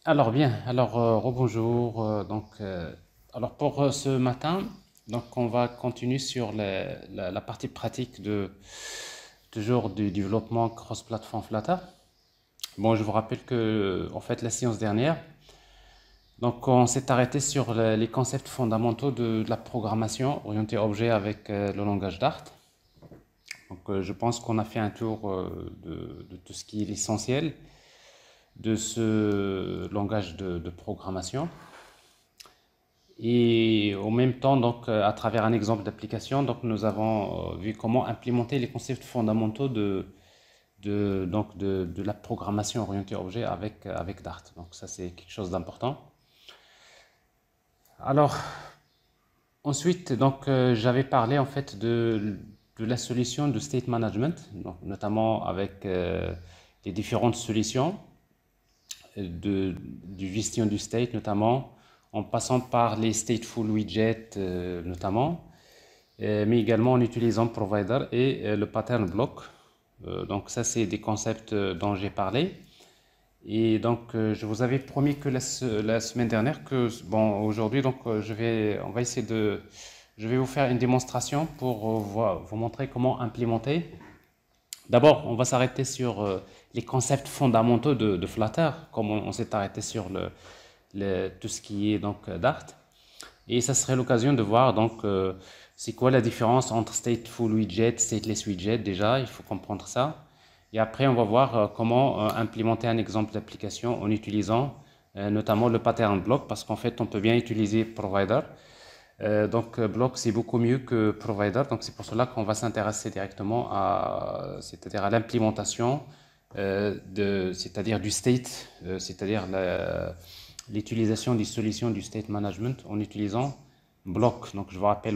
Alors bien, rebonjour. Alors pour ce matin, donc on va continuer sur la partie pratique toujours du développement cross-platform Flutter. Bon, je vous rappelle que en fait la séance dernière, donc on s'est arrêté sur les concepts fondamentaux de la programmation orientée objet avec le langage Dart. Je pense qu'on a fait un tour de tout ce qui est l'essentiel de ce langage de programmation. Et en même temps, à travers un exemple d'application, donc, nous avons vu comment implémenter les concepts fondamentaux de la programmation orientée objet avec Dart. Donc, ça, c'est quelque chose d'important. Alors, ensuite, j'avais parlé en fait de la solution de state management, donc, notamment avec les différentes solutions du gestion du state, notamment en passant par les stateful widgets, notamment. Mais également en utilisant Provider et le pattern block. Donc ça, c'est des concepts dont j'ai parlé. Et je vous avais promis que la semaine dernière que, bon, aujourd'hui, on va essayer je vais vous faire une démonstration pour vous montrer comment implémenter. D'abord, on va s'arrêter sur les concepts fondamentaux de Flutter, comme on s'est arrêté sur tout ce qui est Dart. Et ça serait l'occasion de voir c'est quoi la différence entre stateful widget, stateless widget déjà, il faut comprendre ça. Et après on va voir comment implémenter un exemple d'application en utilisant notamment le pattern block parce qu'en fait on peut bien utiliser provider. Block c'est beaucoup mieux que provider, donc c'est pour cela qu'on va s'intéresser directement c'est-à-dire à l'implémentation c'est-à-dire du state, c'est-à-dire l'utilisation des solutions du state management en utilisant block. Donc je vous rappelle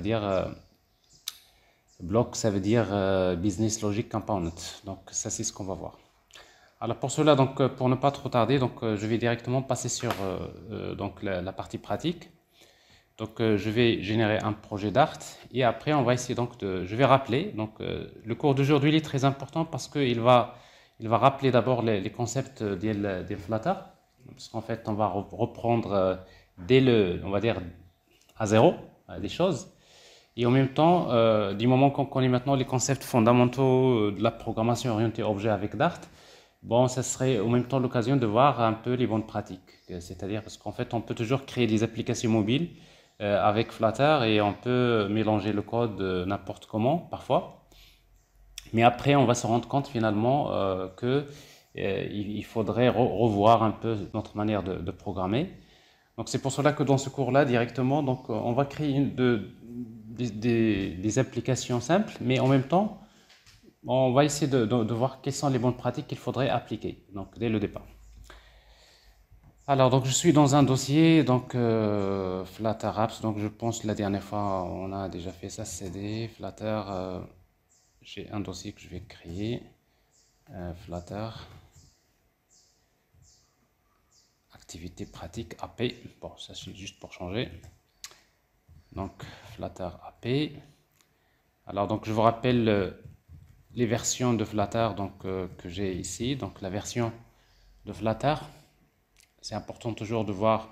block ça veut dire business logic component. Donc ça c'est ce qu'on va voir. Alors pour cela pour ne pas trop tarder je vais directement passer sur la partie pratique. Je vais générer un projet Dart et après on va essayer je vais rappeler le cours d'aujourd'hui est très important parce qu'il va rappeler d'abord les concepts des Flutter parce qu'en fait on va reprendre on va dire à zéro des choses et en même temps du moment qu'on connaît maintenant les concepts fondamentaux de la programmation orientée objet avec Dart, bon ça serait en même temps l'occasion de voir un peu les bonnes pratiques, c'est-à-dire parce qu'en fait on peut toujours créer des applications mobiles avec Flutter et on peut mélanger le code n'importe comment parfois. Mais après, on va se rendre compte finalement que il faudrait revoir un peu notre manière de programmer. Donc c'est pour cela que dans ce cours-là, directement, on va créer des applications simples, mais en même temps, on va essayer de voir quelles sont les bonnes pratiques qu'il faudrait appliquer, donc dès le départ. Alors, je suis dans un dossier, Flutter Apps, donc je pense que la dernière fois, on a déjà fait ça, CD, Flutter, j'ai un dossier que je vais créer, Flutter, activité pratique, AP, bon, ça c'est juste pour changer, donc Flutter AP. Alors, je vous rappelle les versions de Flutter que j'ai ici, donc la version de Flutter, c'est important toujours de voir.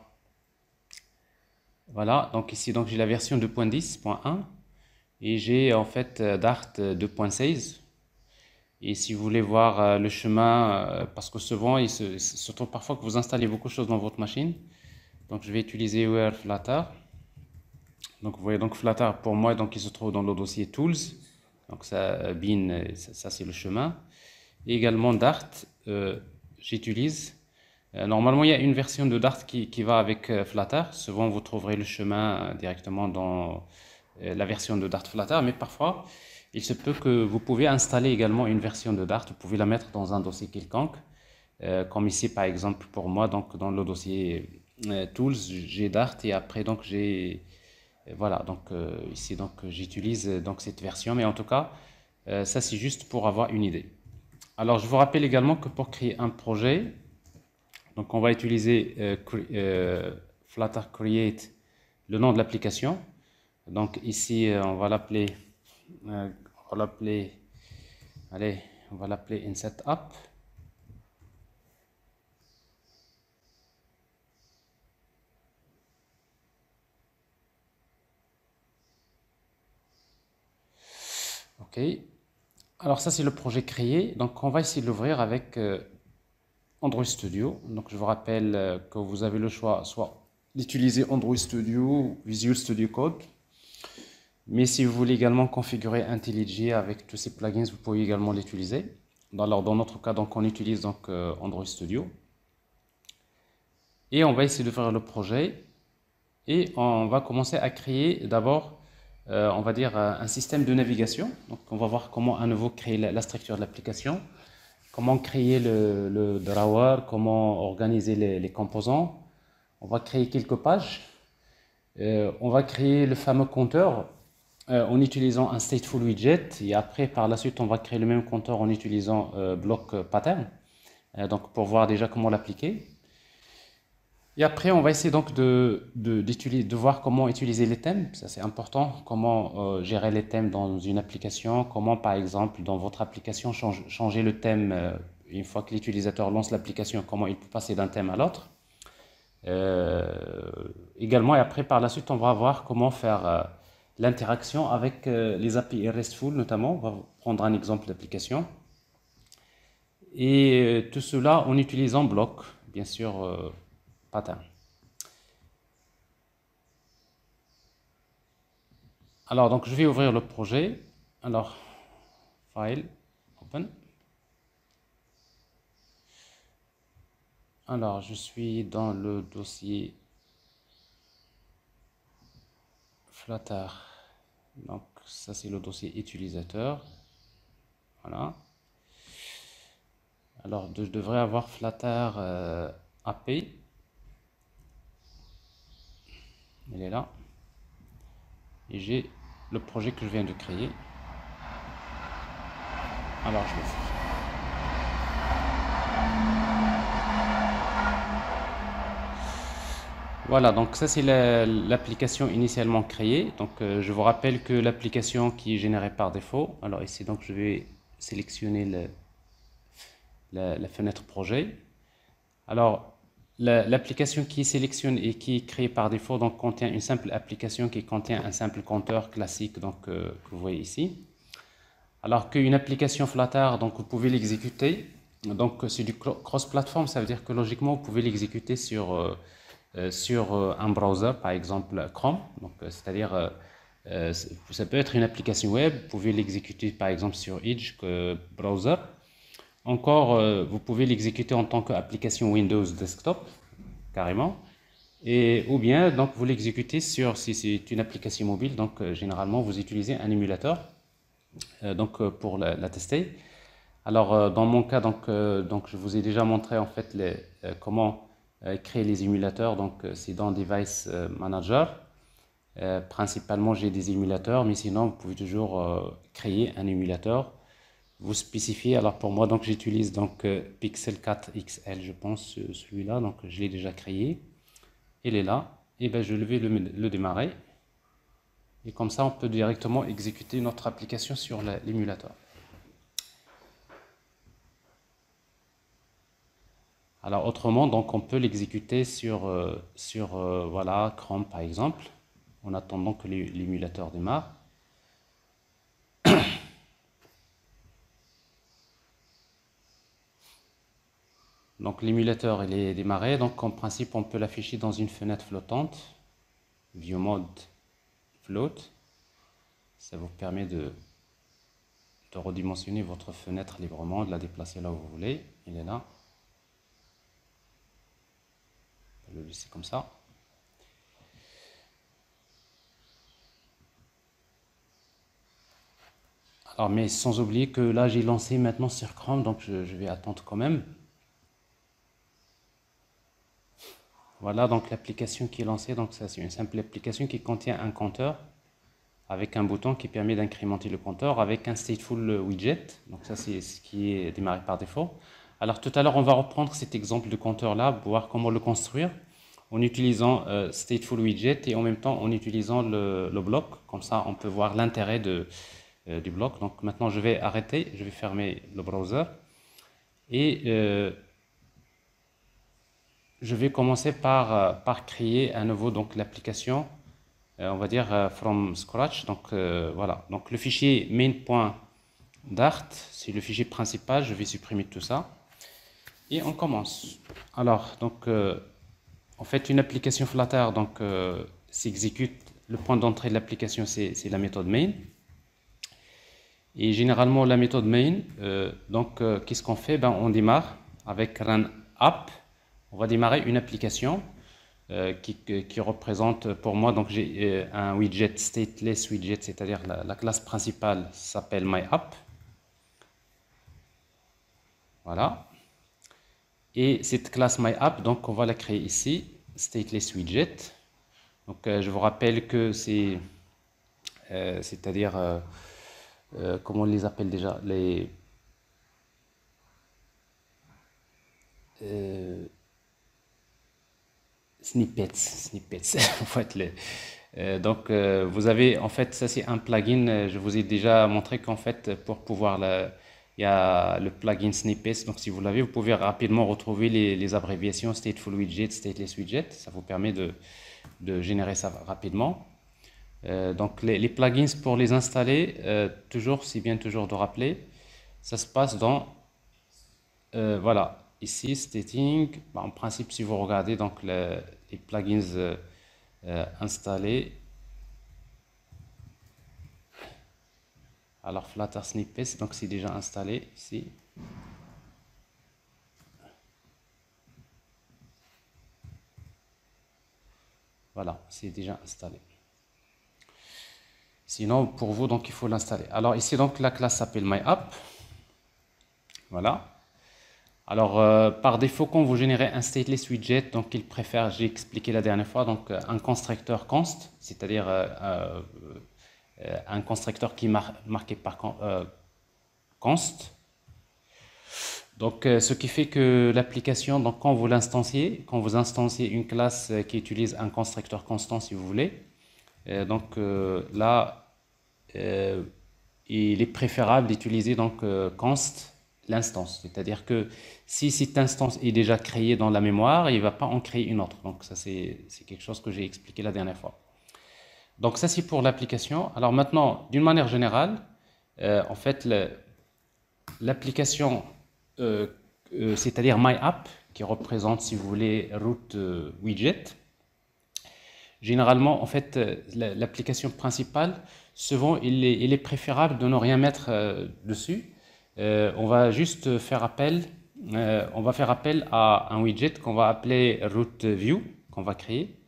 Voilà, donc ici j'ai la version 2.10.1 et j'ai en fait Dart 2.16. Et si vous voulez voir le chemin, parce que souvent, il se trouve parfois que vous installez beaucoup de choses dans votre machine. Donc je vais utiliser Where Flutter. Donc vous voyez Flutter pour moi, il se trouve dans le dossier Tools. Donc ça, bin, ça c'est le chemin. Et également Dart, j'utilise. Normalement, il y a une version de Dart qui va avec Flutter. Souvent, vous trouverez le chemin directement dans la version de Dart Flutter, mais parfois, il se peut que vous pouvez installer également une version de Dart. Vous pouvez la mettre dans un dossier quelconque, comme ici par exemple pour moi, dans le dossier Tools, j'ai Dart et après j'ai voilà ici j'utilise cette version, mais en tout cas, ça c'est juste pour avoir une idée. Alors, je vous rappelle également que pour créer un projet, on va utiliser Flutter Create, le nom de l'application. Donc ici, euh, on va l'appeler, allez, on va l'appeler Inset App. OK. Alors ça, c'est le projet créé. Donc on va essayer de l'ouvrir avec Android Studio. Donc je vous rappelle que vous avez le choix soit d'utiliser Android Studio ou Visual Studio Code. Mais si vous voulez également configurer IntelliJ avec tous ces plugins, vous pouvez également l'utiliser. Alors dans notre cas, donc on utilise donc Android Studio. Et on va essayer de faire le projet. Et on va commencer à créer d'abord, on va dire, un système de navigation. Donc on va voir comment à nouveau créer la structure de l'application, comment créer le drawer, comment organiser les composants. On va créer quelques pages. On va créer le fameux compteur en utilisant un stateful widget. Et après, par la suite, on va créer le même compteur en utilisant block pattern. Donc pour voir déjà comment l'appliquer. Et après, on va essayer donc de voir comment utiliser les thèmes. Ça, c'est important. Comment gérer les thèmes dans une application. Comment, par exemple, dans votre application, changer le thème une fois que l'utilisateur lance l'application. Comment il peut passer d'un thème à l'autre. Également, et après, par la suite, on va voir comment faire l'interaction avec les API RESTful, notamment. On va prendre un exemple d'application. Et tout cela en utilisant block, bien sûr, pattern. Alors, donc, je vais ouvrir le projet. Alors, File, Open. Alors, je suis dans le dossier Flutter. Donc, ça, c'est le dossier utilisateur. Voilà. Alors, je devrais avoir Flutter API. Il est là. Et j'ai le projet que je viens de créer. Alors, je le fais. Voilà, donc ça c'est l'application initialement créée. Donc je vous rappelle que l'application qui est générée par défaut. Alors ici donc je vais sélectionner la fenêtre projet. Alors l'application qui est sélectionnée et qui est créée par défaut donc contient une simple application qui contient un simple compteur classique donc que vous voyez ici. Alors qu'une application Flutter donc vous pouvez l'exécuter. Donc c'est du cross-platform, ça veut dire que logiquement vous pouvez l'exécuter sur un browser, par exemple Chrome. Donc, c'est-à-dire, ça peut être une application web. Vous pouvez l'exécuter, par exemple, sur Edge browser. Encore, vous pouvez l'exécuter en tant qu'application Windows Desktop, carrément. Ou bien, donc, vous l'exécutez si c'est une application mobile. Donc, généralement, vous utilisez un émulateur pour la tester. Alors, dans mon cas, donc, je vous ai déjà montré en fait comment créer les émulateurs. Donc, c'est dans Device Manager. Principalement, j'ai des émulateurs, mais sinon, vous pouvez toujours créer un émulateur. Vous spécifiez. Alors, pour moi, donc, j'utilise donc Pixel 4 XL, je pense, celui-là. Donc, je l'ai déjà créé. Il est là. Et ben, je vais le démarrer. Et comme ça, on peut directement exécuter notre application sur l'émulateur. Alors autrement, donc on peut l'exécuter sur voilà, Chrome par exemple, en attendant que l'émulateur démarre. Donc l'émulateur il est démarré, donc en principe on peut l'afficher dans une fenêtre flottante, View Mode Float. Ça vous permet de redimensionner votre fenêtre librement, de la déplacer là où vous voulez. Il est là. On peut le laisser comme ça. Alors, mais sans oublier que là, j'ai lancé maintenant sur Chrome, donc je vais attendre quand même. Voilà, donc l'application qui est lancée, donc ça c'est une simple application qui contient un compteur avec un bouton qui permet d'incrémenter le compteur avec un stateful widget. Donc ça c'est ce qui est démarré par défaut. Alors tout à l'heure, on va reprendre cet exemple de compteur là pour voir comment le construire en utilisant stateful widget et en même temps en utilisant le bloc. Comme ça, on peut voir l'intérêt du bloc. Donc maintenant, je vais arrêter, je vais fermer le browser et je vais commencer par créer à nouveau donc l'application, on va dire from scratch. Donc voilà. Donc le fichier main.py Dart, c'est le fichier principal, je vais supprimer tout ça. Et on commence. Alors, donc, en fait, une application Flutter donc, s'exécute, le point d'entrée de l'application, c'est la méthode main. Et généralement, la méthode main, qu'est-ce qu'on fait? Ben, on démarre avec run app. On va démarrer une application qui représente pour moi, donc j'ai un widget stateless widget, c'est-à-dire la classe principale s'appelle myApp. Voilà. Et cette classe myApp, donc on va la créer ici, stateless widget. Donc je vous rappelle que c'est-à-dire, comment on les appelle déjà, les euh, snippets, en fait, vous avez, en fait, ça c'est un plugin, je vous ai déjà montré qu'en fait, pour pouvoir, il y a le plugin snippets, donc si vous l'avez, vous pouvez rapidement retrouver les abréviations stateful widget, stateless widget, ça vous permet de générer ça rapidement. Donc les plugins pour les installer, toujours, c'est bien toujours de rappeler, ça se passe dans, voilà, ici, stating, bah, en principe, si vous regardez donc les plugins installés, alors Flutter Snippets, donc c'est déjà installé ici. Voilà, c'est déjà installé. Sinon, pour vous, donc il faut l'installer. Alors ici, donc la classe s'appelle myApp. Voilà. Alors, par défaut, quand vous générez un stateless widget, donc il préfère, j'ai expliqué la dernière fois, donc un constructeur const, c'est-à-dire un constructeur qui est marqué par const. Donc, ce qui fait que l'application, donc quand vous instanciez une classe qui utilise un constructeur constant, si vous voulez, là, il est préférable d'utiliser donc const l'instance. C'est-à-dire que si cette instance est déjà créée dans la mémoire, il ne va pas en créer une autre. Donc ça, c'est quelque chose que j'ai expliqué la dernière fois. Donc ça, c'est pour l'application. Alors maintenant, d'une manière générale, en fait, l'application, c'est-à-dire myApp, qui représente, si vous voulez, root widget, généralement, en fait, l'application principale, souvent, il est préférable de ne rien mettre dessus. On va juste faire appel, on va faire appel à un widget qu'on va appeler rootView, qu'on va créer.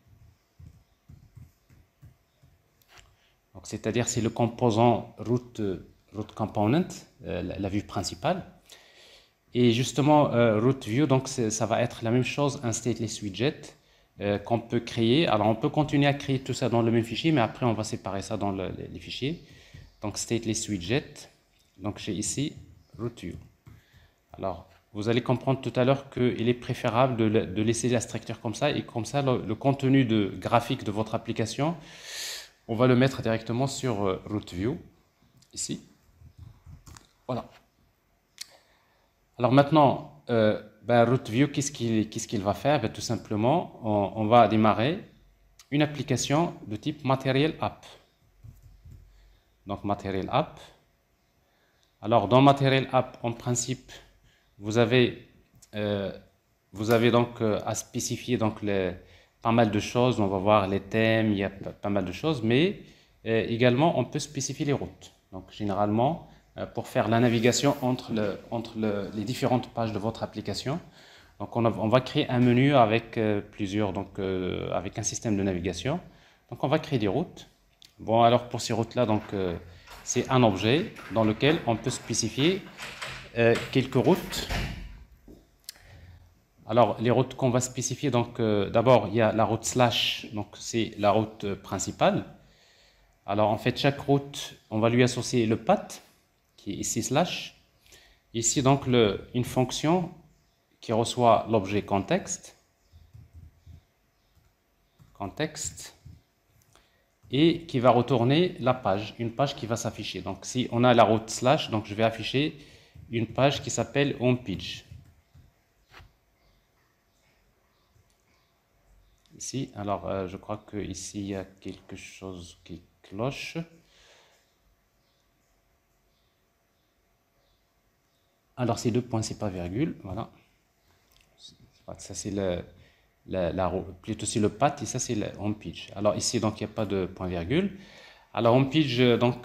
Donc, c'est-à-dire, c'est le composant root component, la vue principale. Et justement, rootView, donc ça va être la même chose, un stateless widget qu'on peut créer. Alors, on peut continuer à créer tout ça dans le même fichier, mais après, on va séparer ça dans les fichiers. Donc, stateless widget. Donc, j'ai ici rootView. Alors, vous allez comprendre tout à l'heure qu'il est préférable de laisser la structure comme ça, et comme ça, le contenu graphique de votre application, on va le mettre directement sur rootView, ici. Voilà. Alors maintenant, rootView, qu'est-ce qu'il va faire? Ben, tout simplement, on va démarrer une application de type Material App. Donc Material App. Alors dans Material App, en principe, vous avez, donc à spécifier donc pas mal de choses. On va voir les thèmes, il y a pas mal de choses, mais également on peut spécifier les routes. Donc généralement, pour faire la navigation entre les différentes pages de votre application. Donc on va créer un menu avec plusieurs, donc avec un système de navigation. Donc on va créer des routes. Bon, alors pour ces routes-là, donc c'est un objet dans lequel on peut spécifier quelques routes. Alors les routes qu'on va spécifier, donc d'abord il y a la route slash, donc c'est la route principale. Alors en fait chaque route, on va lui associer le path qui est ici slash. Ici donc une fonction qui reçoit l'objet contexte et qui va retourner la page, une page qui va s'afficher. Donc si on a la route slash, donc je vais afficher une page qui s'appelle homepage. Ici, alors je crois que ici il y a quelque chose qui cloche. Alors c'est 2 points, c'est pas virgule, voilà. Ça c'est plutôt c'est le path et ça c'est le home page. Alors ici donc il n'y a pas de point virgule. Alors home page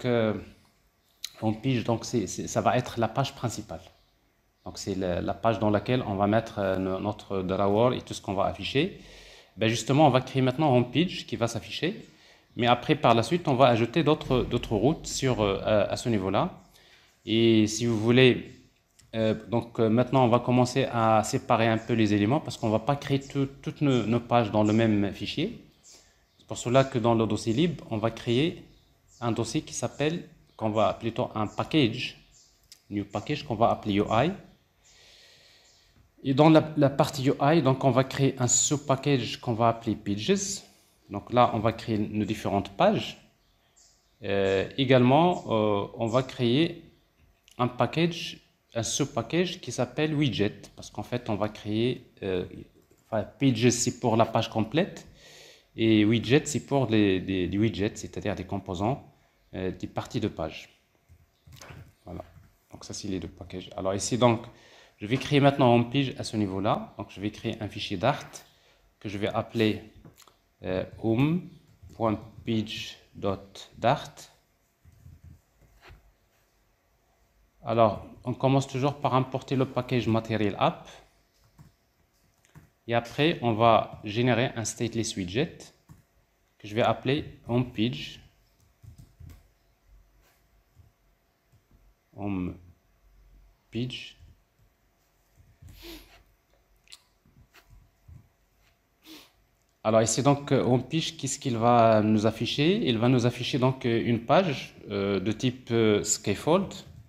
donc ça va être la page principale. Donc c'est la page dans laquelle on va mettre notre drawer et tout ce qu'on va afficher. Ben justement on va créer maintenant home page qui va s'afficher. Mais après par la suite on va ajouter d'autres routes à ce niveau-là. Et si vous voulez maintenant, on va commencer à séparer un peu les éléments parce qu'on ne va pas créer toutes nos pages dans le même fichier. C'est pour cela que dans le dossier libre, on va créer un dossier plutôt un package, new package qu'on va appeler UI. Et dans la partie UI, donc on va créer un sous-package qu'on va appeler pages. Donc là, on va créer nos différentes pages. Également, on va créer un sous-package qui s'appelle widget, parce qu'en fait on va créer pages c'est pour la page complète et widget c'est pour des widgets, c'est-à-dire des composants, des parties de page. Voilà, donc ça c'est les deux packages. Alors ici donc je vais créer maintenant une page à ce niveau-là, donc je vais créer un fichier Dart que je vais appeler home.page.dart. Alors, on commence toujours par importer le package Material App. Et après, on va générer un stateless widget que je vais appeler HomePage. HomePage. Alors ici donc HomePage, qu'est-ce qu'il va nous afficher? Il va nous afficher donc une page de type scaffold.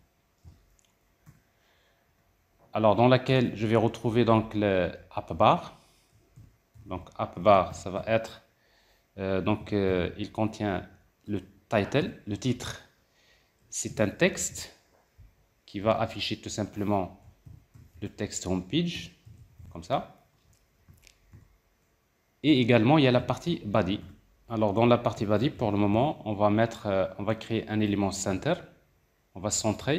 Alors, dans laquelle je vais retrouver donc le app bar. Donc, app bar, ça va être, il contient le title. Le titre, c'est un texte qui va afficher tout simplement le texte homepage, comme ça. Et également, il y a la partie body. Alors, dans la partie body, pour le moment, on va créer un élément center. On va centrer,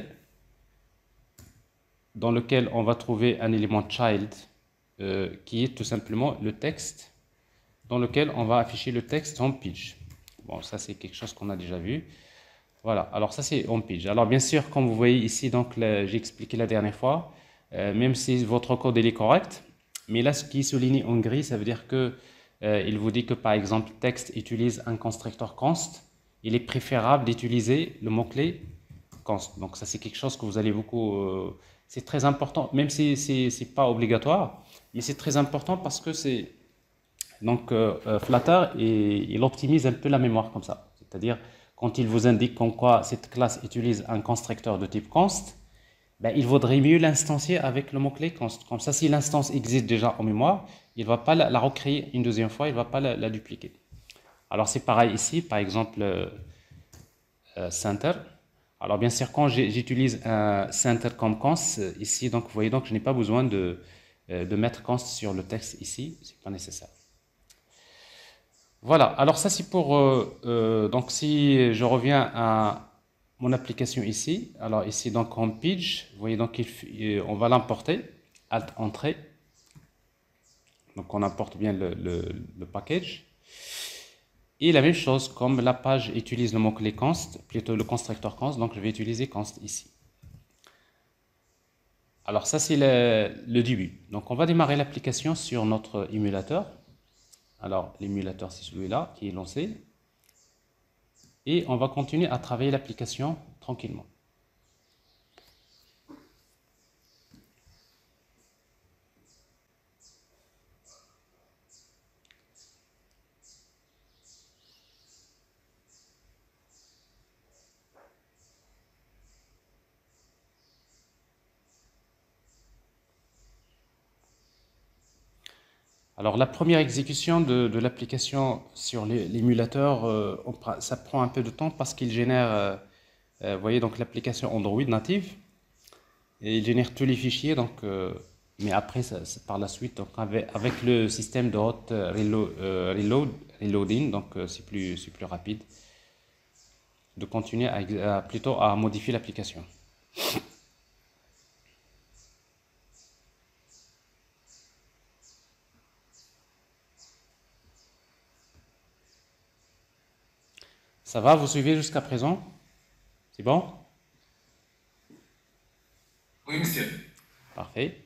dans lequel on va trouver un élément child qui est tout simplement le texte dans lequel on va afficher le texte homepage. Bon, ça c'est quelque chose qu'on a déjà vu. Voilà, alors ça c'est homepage. Alors bien sûr, comme vous voyez ici, donc j'ai expliqué la dernière fois, même si votre code est correct, mais là ce qui est souligné en gris, ça veut dire que il vous dit que par exemple texte utilise un constructeur const, il est préférable d'utiliser le mot-clé const. Donc ça c'est quelque chose que vous allez beaucoup c'est très important, même si c'est pas obligatoire, mais c'est très important parce que c'est donc Flutter il optimise un peu la mémoire comme ça. C'est-à-dire quand il vous indique qu'en quoi cette classe utilise un constructeur de type const, ben, il vaudrait mieux l'instancier avec le mot-clé const. Comme ça, si l'instance existe déjà en mémoire, il ne va pas la recréer une deuxième fois, il ne va pas la dupliquer. Alors c'est pareil ici, par exemple center. Alors bien sûr, quand j'utilise un center comme const, ici, donc vous voyez, donc je n'ai pas besoin de mettre const sur le texte ici, c'est pas nécessaire. Voilà, alors ça c'est pour, donc si je reviens à mon application ici, alors ici donc HomePage, vous voyez donc on va l'importer, Alt Entrée, donc on importe bien le package. Et la même chose, comme la page utilise le mot-clé const, plutôt le constructeur const, donc je vais utiliser const ici. Alors ça c'est le début. Donc on va démarrer l'application sur notre émulateur. Alors l'émulateur c'est celui-là qui est lancé. Et on va continuer à travailler l'application tranquillement. Alors la première exécution de l'application sur l'émulateur, ça prend un peu de temps parce qu'il génère, vous voyez donc l'application Android native, et il génère tous les fichiers, donc, mais après par la suite, donc, avec le système de hot reloading, donc c'est plus rapide de continuer plutôt à modifier l'application. Ça va, vous suivez jusqu'à présent? C'est bon? Oui, monsieur. Parfait.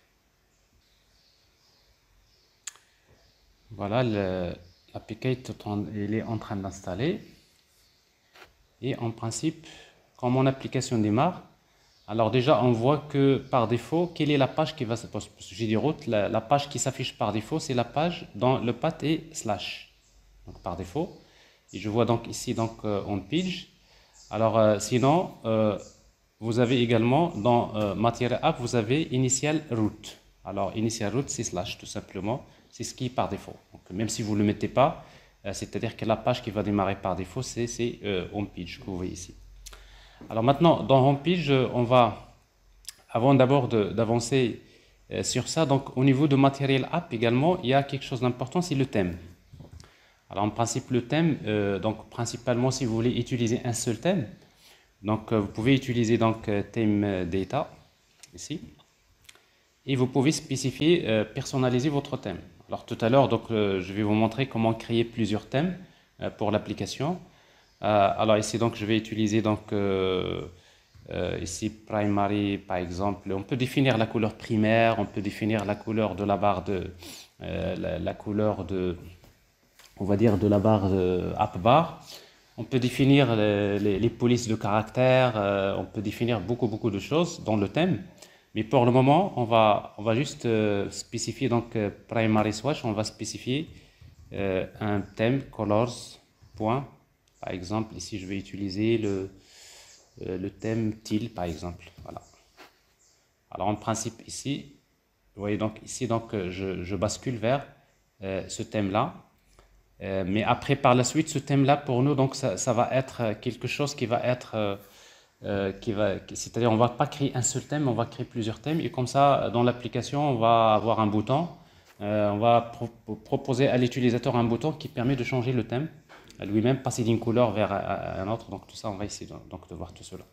Voilà, l'APK il est en train d'installer. Et en principe, quand mon application démarre, alors déjà on voit que par défaut, quelle est la page qui va se poster? J'ai dit route, la page qui s'affiche par défaut, c'est la page dont le path est slash. Donc par défaut. Et je vois donc ici donc on page. Alors sinon, vous avez également dans Material App, vous avez Initial Root. Alors Initial Root, c'est slash tout simplement. C'est ce qui est par défaut. Donc même si vous ne le mettez pas, c'est-à-dire que la page qui va démarrer par défaut, c'est homepage que vous voyez ici. Alors maintenant, dans homepage, on va, avant d'abord d'avancer sur ça, donc au niveau de Material App également, il y a quelque chose d'important, c'est le thème. Alors en principe, le thème, donc principalement si vous voulez utiliser un seul thème, donc vous pouvez utiliser donc theme data ici et vous pouvez spécifier, personnaliser votre thème. Alors tout à l'heure, donc je vais vous montrer comment créer plusieurs thèmes pour l'application. Alors ici donc je vais utiliser donc ici primary par exemple. On peut définir la couleur primaire, on peut définir la couleur de la barre de la couleur de, on va dire, de la barre app bar. On peut définir les polices de caractère, on peut définir beaucoup de choses dans le thème. Mais pour le moment, on va juste spécifier donc primary swatch, on va spécifier un thème colors. Point. Par exemple, ici je vais utiliser le thème teal par exemple. Voilà. Alors en principe ici, vous voyez donc ici donc je bascule vers ce thème-là. Mais après, par la suite, ce thème-là, pour nous, donc, ça va être quelque chose qui va être, c'est-à-dire, on va pas créer un seul thème, on va créer plusieurs thèmes. Et comme ça, dans l'application, on va avoir un bouton. On va proposer à l'utilisateur un bouton qui permet de changer le thème à lui-même, passer d'une couleur vers un autre. Donc, tout ça, on va essayer donc, de voir tout cela.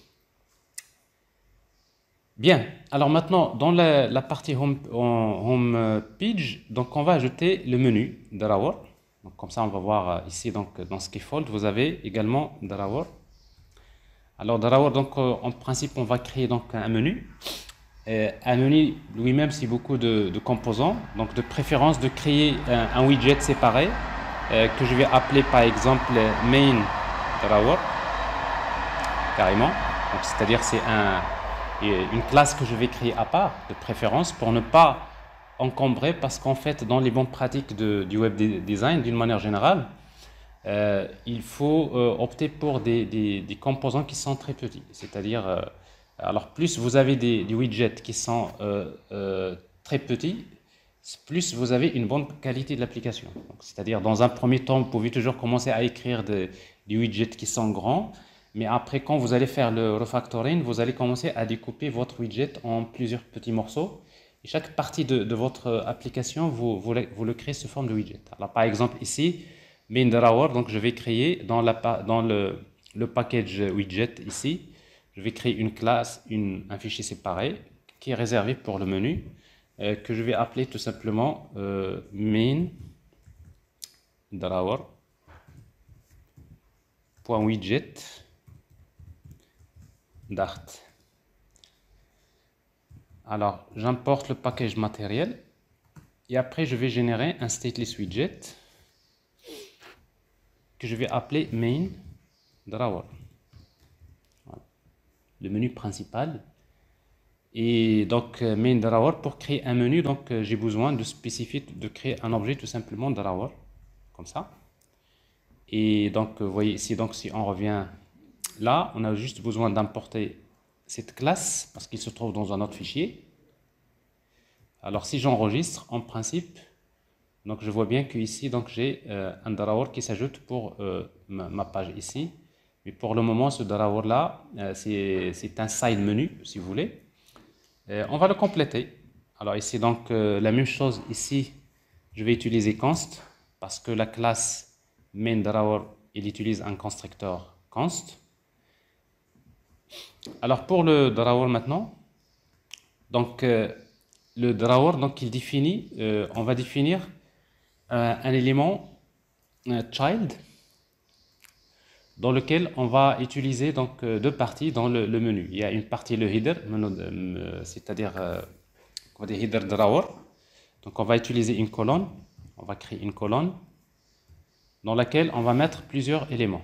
Bien. Alors maintenant, dans la partie home page, donc, on va ajouter le menu Drawer. Donc, comme ça, on va voir ici, donc, dans Scaffold, vous avez également Drawer. Alors, Drawer, donc, en principe, on va créer donc, un menu. Un menu lui-même, c'est beaucoup de composants. Donc, de préférence, de créer un widget séparé que je vais appeler, par exemple, main Drawer, carrément. Donc, c'est-à-dire, c'est une classe que je vais créer à part, de préférence, pour ne pas encombré parce qu'en fait, dans les bonnes pratiques du web design, d'une manière générale, il faut opter pour des composants qui sont très petits. C'est-à-dire, alors plus vous avez des widgets qui sont très petits, plus vous avez une bonne qualité de l'application. C'est-à-dire, dans un premier temps, vous pouvez toujours commencer à écrire des widgets qui sont grands, mais après, quand vous allez faire le refactoring, vous allez commencer à découper votre widget en plusieurs petits morceaux. Et chaque partie de votre application, vous le créez sous forme de widget. Alors, par exemple, ici, MainDrawer, donc je vais créer dans le package widget ici, je vais créer une classe, un fichier séparé qui est réservé pour le menu, que je vais appeler tout simplement MainDrawer.widget Dart. Alors, j'importe le package matériel et après, je vais générer un stateless widget que je vais appeler MainDrawer. Voilà. Le menu principal. Et donc, MainDrawer, pour créer un menu, donc j'ai besoin de spécifier, de créer un objet tout simplement Drawer, comme ça. Et donc, vous voyez ici, donc si on revient là, on a juste besoin d'importer cette classe parce qu'il se trouve dans un autre fichier. Alors si j'enregistre, en principe, donc je vois bien que ici donc j'ai un drawer qui s'ajoute pour ma page ici. Mais pour le moment, ce drawer là, c'est un side menu si vous voulez. On va le compléter. Alors ici donc la même chose ici, je vais utiliser const parce que la classe MainDrawer il utilise un constructeur const. Alors pour le drawer maintenant, donc le drawer donc il définit, on va définir un élément child dans lequel on va utiliser donc deux parties dans le menu. Il y a une partie, le header, c'est-à-dire on va dire header drawer. Donc on va utiliser une colonne, on va créer une colonne dans laquelle on va mettre plusieurs éléments.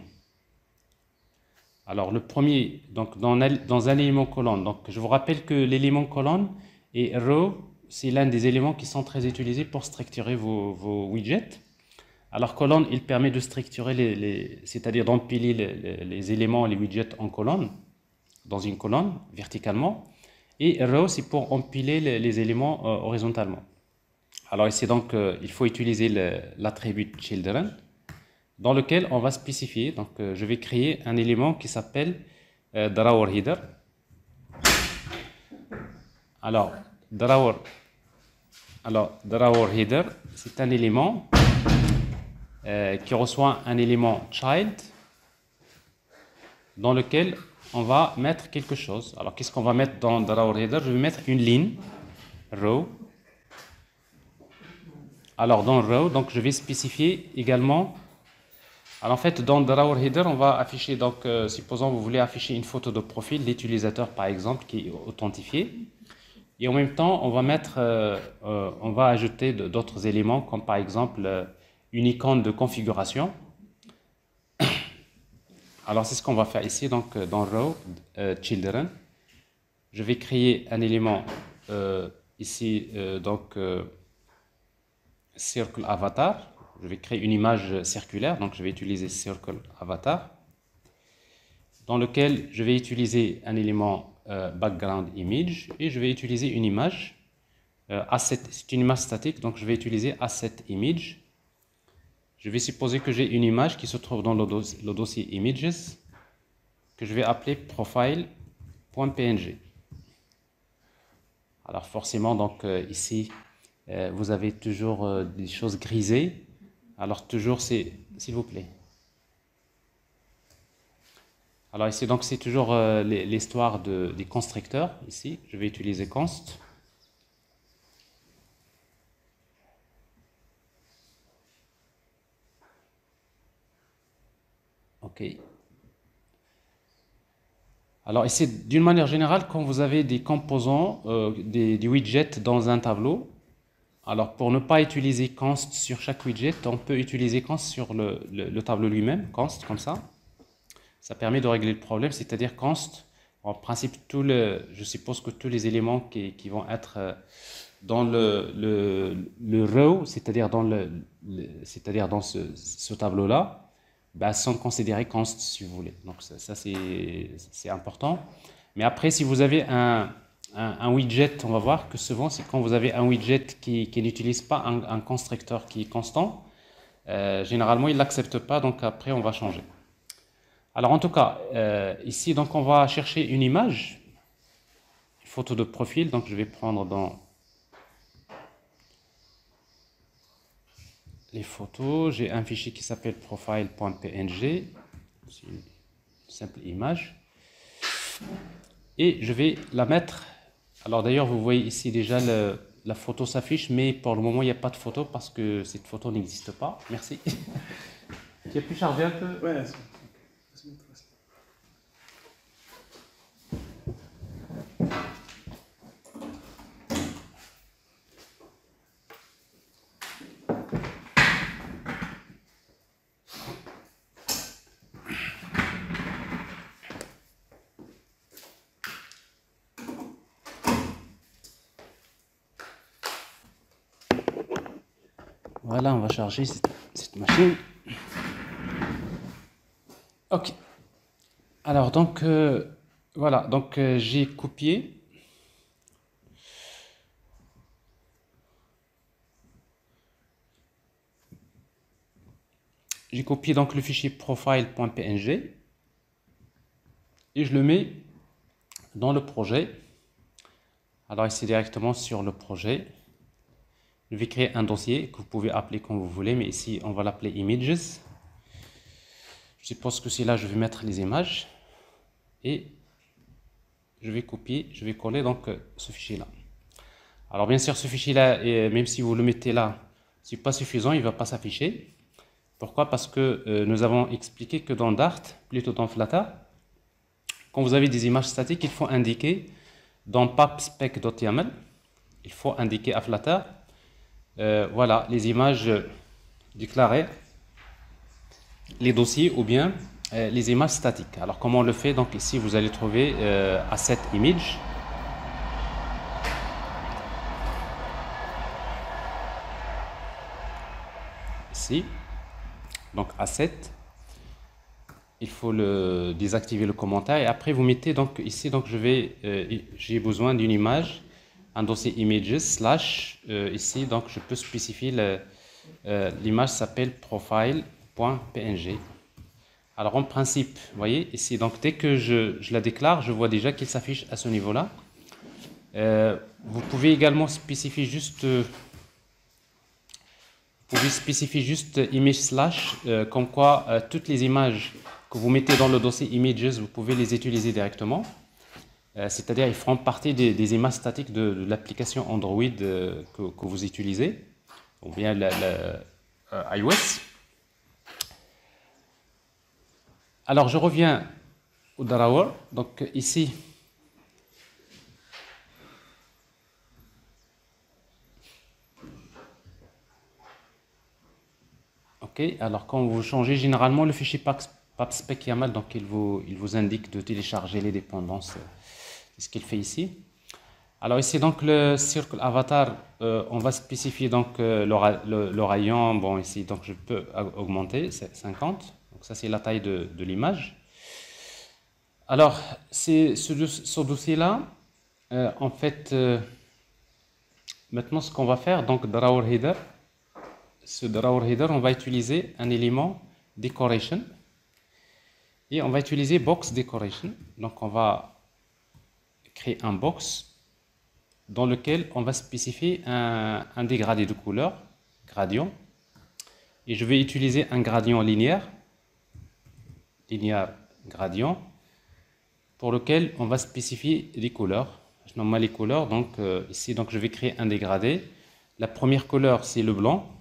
Alors le premier, donc dans un élément colonne, donc je vous rappelle que l'élément colonne et row, c'est l'un des éléments qui sont très utilisés pour structurer vos widgets. Alors colonne, il permet de structurer c'est-à-dire d'empiler les éléments, les widgets en colonne, dans une colonne, verticalement. Et row, c'est pour empiler les éléments horizontalement. Alors ici donc, il faut utiliser l'attribut children, dans lequel on va spécifier, donc je vais créer un élément qui s'appelle drawer header. Alors, drawer header, c'est un élément qui reçoit un élément child dans lequel on va mettre quelque chose. Alors, qu'est-ce qu'on va mettre dans drawer header? Je vais mettre une ligne, row. Alors, dans row, donc je vais spécifier également. Alors, en fait, dans drawer header, on va afficher, donc, supposons vous voulez afficher une photo de profil d'utilisateur, par exemple, qui est authentifié. Et en même temps, on va on va ajouter d'autres éléments, comme par exemple une icône de configuration. Alors, c'est ce qu'on va faire ici, donc dans row children. Je vais créer un élément ici, donc circle avatar. Je vais créer une image circulaire, donc je vais utiliser circle avatar, dans lequel je vais utiliser un élément background image et je vais utiliser une image asset. C'est une image statique, donc je vais utiliser asset image. Je vais supposer que j'ai une image qui se trouve dans le dossier images que je vais appeler profile.png. Alors forcément, donc ici, vous avez toujours des choses grisées. Alors toujours, s'il vous plaît. Alors ici, donc c'est toujours l'histoire des constructeurs. Ici, je vais utiliser const. OK. Alors ici, d'une manière générale, quand vous avez des composants, des widgets dans un tableau, alors pour ne pas utiliser const sur chaque widget, on peut utiliser const sur le tableau lui-même, const comme ça. Ça permet de régler le problème, c'est-à-dire const, en principe, je suppose que tous les éléments qui vont être dans le row, c'est-à-dire dans ce tableau-là, ben, sont considérés const si vous voulez. Donc ça c'est important. Mais après, si vous avez un widget, on va voir que souvent, c'est quand vous avez un widget qui n'utilise pas un constructeur qui est constant, généralement, il ne l'accepte pas, donc après, on va changer. Alors, en tout cas, ici, donc, on va chercher une image, une photo de profil, donc je vais prendre dans les photos, j'ai un fichier qui s'appelle profile.png, c'est une simple image, et je vais la mettre. Alors d'ailleurs, vous voyez ici déjà la photo s'affiche, mais pour le moment, il n'y a pas de photo parce que cette photo n'existe pas. Merci. Tu as pu charger un peu? Ouais. Voilà, on va charger cette machine. Ok. Alors donc voilà, donc j'ai copié. J'ai copié donc le fichier profile.png et je le mets dans le projet. Alors ici directement sur le projet, je vais créer un dossier que vous pouvez appeler comme vous voulez, mais ici on va l'appeler images. Je suppose que c'est là je vais mettre les images et je vais copier, je vais coller donc ce fichier là. Alors bien sûr ce fichier là, même si vous le mettez là, c'est pas suffisant, il ne va pas s'afficher. Pourquoi? Parce que nous avons expliqué que dans Dart, plutôt dans Flutter, quand vous avez des images statiques, il faut indiquer dans papspec.yaml, il faut indiquer à Flutter, voilà, les images déclarées, les dossiers ou bien les images statiques. Alors comment on le fait? Donc ici vous allez trouver asset image. Ici, donc asset. Il faut désactiver le commentaire et après vous mettez donc ici, donc j'ai besoin d'une image, un dossier images slash ici, donc je peux spécifier l'image s'appelle profile.png. Alors en principe, vous voyez ici, donc dès que je la déclare, je vois déjà qu'il s'affiche à ce niveau-là. Vous pouvez également spécifier juste image slash, comme quoi toutes les images que vous mettez dans le dossier images, vous pouvez les utiliser directement. C'est-à-dire ils feront partie des images statiques de l'application Android que vous utilisez, ou bien iOS. Alors je reviens au drawer. Donc ici, ok. Alors quand vous changez, généralement le fichier papspec.yaml, donc il vous indique de télécharger les dépendances. C'est ce qu'il fait ici. Alors ici donc le circle avatar, on va spécifier donc le rayon. Bon ici donc je peux augmenter, c'est 50. Donc ça c'est la taille de l'image. Alors c'est ce dossier-là, en fait, maintenant ce qu'on va faire, donc drawer header. Ce drawer header, on va utiliser un élément decoration et on va utiliser box decoration. Donc on va créer un box dans lequel on va spécifier un dégradé de couleur, gradient, et je vais utiliser un gradient linéaire gradient, pour lequel on va spécifier les couleurs. Je nomme les couleurs, donc ici donc je vais créer un dégradé. La première couleur c'est le blanc.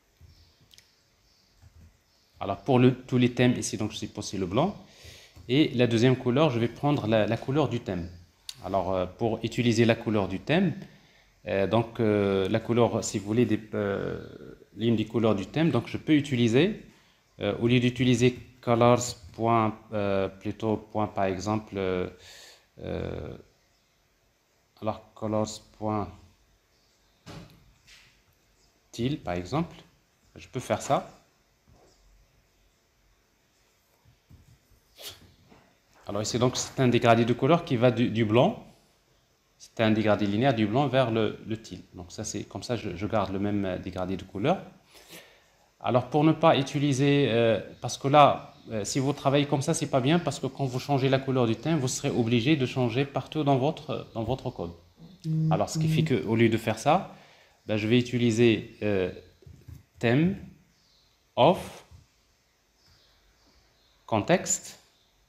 Alors pour tous les thèmes ici, donc je suppose c'est le blanc. Et la deuxième couleur, je vais prendre la couleur du thème. Alors pour utiliser la couleur du thème, la couleur, si vous voulez, l'une des couleurs du thème, donc je peux utiliser, au lieu d'utiliser colors, plutôt point par exemple, alors colors.teal par exemple, je peux faire ça. Alors ici, donc, c'est un dégradé de couleur qui va du blanc, c'est un dégradé linéaire du blanc vers le teal. Donc ça, c'est comme ça, je garde le même dégradé de couleur. Alors pour ne pas utiliser, parce que là, si vous travaillez comme ça, c'est pas bien, parce que quand vous changez la couleur du thème, vous serez obligé de changer partout dans votre code. Alors ce qui fait qu'au lieu de faire ça, ben, je vais utiliser thème, off, context.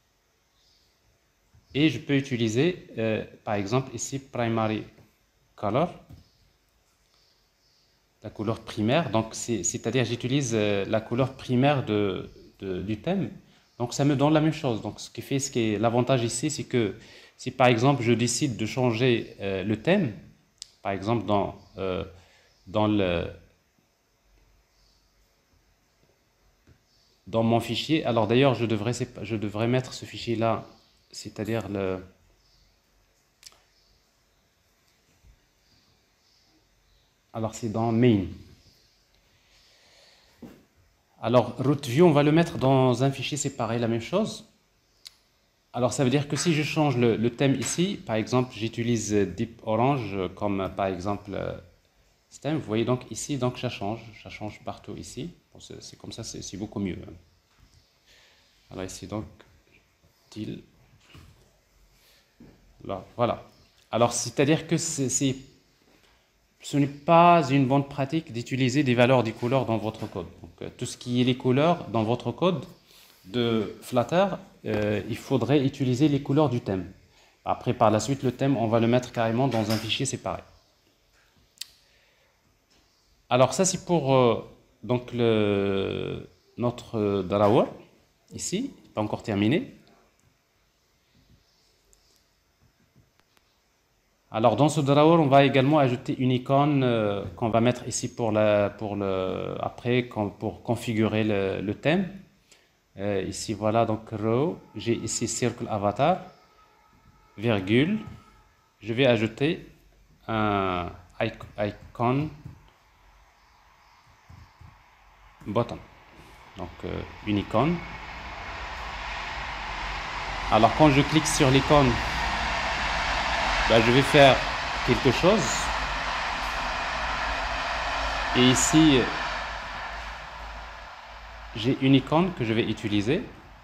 Et je peux utiliser, par exemple, ici, primary color, la couleur primaire. Donc, c'est-à-dire, j'utilise la couleur primaire du thème. Donc, ça me donne la même chose. Donc, l'avantage ici, c'est que si, par exemple, je décide de changer le thème, par exemple, dans mon fichier, alors d'ailleurs, je devrais mettre ce fichier-là, c'est-à-dire alors c'est dans main. Alors root view, on va le mettre dans un fichier séparé, la même chose. Alors ça veut dire que si je change le thème ici, par exemple j'utilise Deep Orange comme par exemple thème, vous voyez donc ici, donc ça change partout ici. Bon, c'est comme ça, c'est beaucoup mieux. Alors ici donc teal. Là, voilà. Alors, c'est-à-dire que ce n'est pas une bonne pratique d'utiliser des valeurs des couleurs dans votre code. Donc, tout ce qui est les couleurs dans votre code de Flutter, il faudrait utiliser les couleurs du thème. Après, par la suite, le thème, on va le mettre carrément dans un fichier séparé. Alors, ça, c'est pour donc notre drawer, ici, pas encore terminé. Alors dans ce drawer, on va également ajouter une icône qu'on va mettre ici pour configurer le thème. Ici voilà, donc row, j'ai ici circle avatar, virgule, je vais ajouter un icon button, donc une icône. Alors quand je clique sur l'icône, je vais faire quelque chose. Et ici, j'ai une icône que je vais utiliser.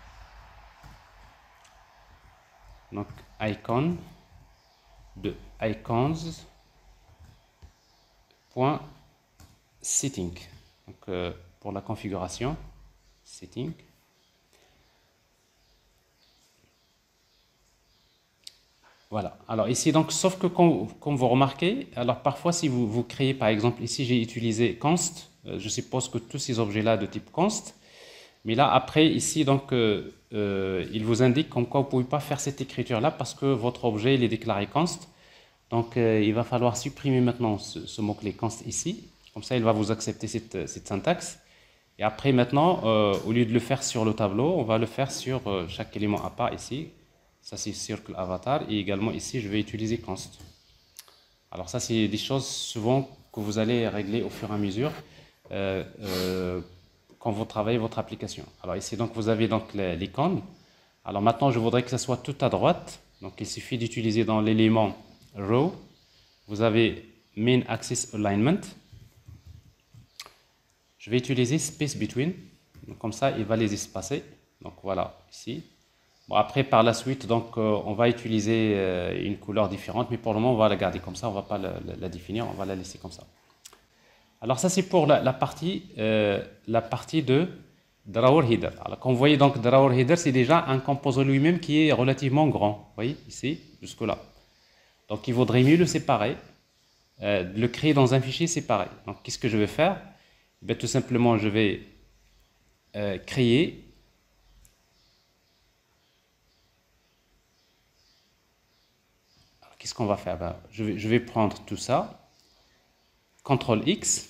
Donc, icon de icons.setting. Donc, pour la configuration, setting. Voilà. Alors ici, donc, sauf que comme vous remarquez, alors parfois si vous créez, par exemple, ici j'ai utilisé const, je suppose que tous ces objets-là de type const, mais là après ici, donc, il vous indique comme quoi vous ne pouvez pas faire cette écriture-là parce que votre objet il est déclaré const. Donc il va falloir supprimer maintenant ce mot-clé const ici, comme ça il va vous accepter cette syntaxe. Et après maintenant, au lieu de le faire sur le tableau, on va le faire sur chaque élément à part ici. Ça c'est circle avatar et également ici je vais utiliser const. Alors ça c'est des choses souvent que vous allez régler au fur et à mesure quand vous travaillez votre application. Alors ici donc vous avez donc l'icône. Alors maintenant je voudrais que ça soit tout à droite. Donc il suffit d'utiliser dans l'élément row, vous avez main axis alignment. Je vais utiliser space between. Donc comme ça il va les espacer. Donc voilà ici. Bon, après, par la suite, donc, on va utiliser une couleur différente, mais pour le moment, on va la garder comme ça, on ne va pas la définir, on va la laisser comme ça. Alors ça, c'est pour la partie de drawer header. Alors, comme vous voyez, donc, drawer header, c'est déjà un composant lui-même qui est relativement grand. Vous voyez, ici, jusque-là. Donc, il vaudrait mieux le séparer, le créer dans un fichier séparé. Donc, qu'est-ce que je vais faire? Ben, tout simplement, je vais créer. Qu'est-ce qu'on va faire? Je vais prendre tout ça, CTRL X,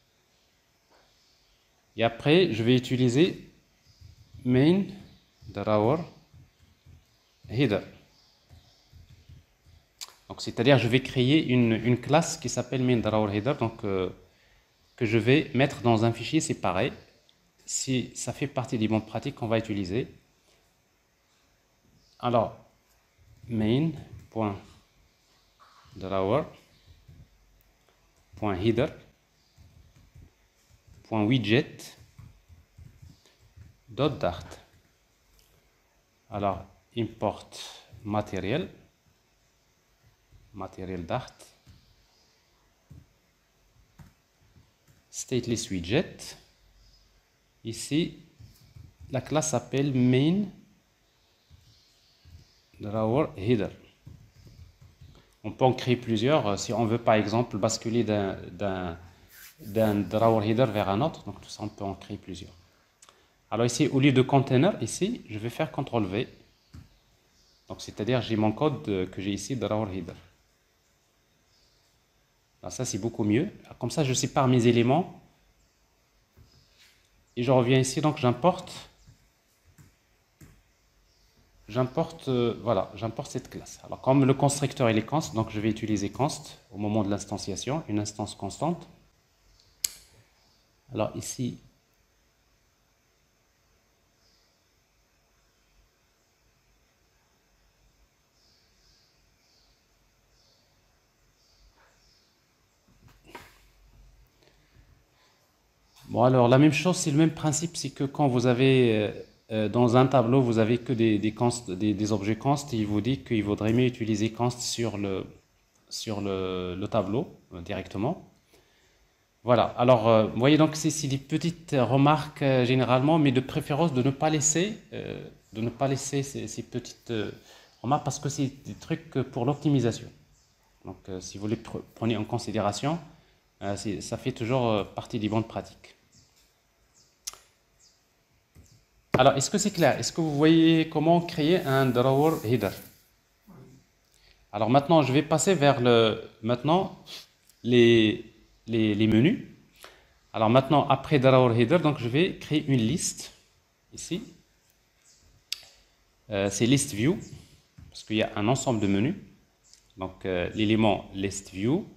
et après je vais utiliser main drawer header. Donc c'est-à-dire je vais créer une classe qui s'appelle main drawer header, donc que je vais mettre dans un fichier séparé. Si ça fait partie des bonnes pratiques qu'on va utiliser. Alors main.drawer.header.widget.dart. Alors import matériel Dart, stateless widget. Ici la classe s'appelle main drawer header. On peut en créer plusieurs si on veut par exemple basculer d'un drawer header vers un autre. Donc tout ça on peut en créer plusieurs. Alors ici au lieu de container, ici je vais faire CTRL V. Donc c'est-à-dire j'ai mon code que j'ai ici drawer header. Alors ça c'est beaucoup mieux. Comme ça je sépare mes éléments. Et je reviens ici, donc j'importe cette classe. Alors comme le constructeur il est const, donc je vais utiliser const au moment de l'instanciation, une instance constante. Alors ici, bon alors la même chose, c'est le même principe, c'est que quand vous avez dans un tableau, vous avez que des objets const, et il vous dit qu'il vaudrait mieux utiliser const sur le tableau directement. Voilà, alors vous voyez donc c'est des petites remarques généralement, mais de préférence de ne pas laisser, ces petites remarques parce que c'est des trucs pour l'optimisation. Donc si vous les prenez en considération, ça fait toujours partie des bonnes pratiques. Alors, est-ce que c'est clair? Est-ce que vous voyez comment créer un drawer header? Alors maintenant, je vais passer vers maintenant les menus. Alors maintenant, après drawer header, donc je vais créer une liste ici. C'est list view parce qu'il y a un ensemble de menus. Donc l'élément list view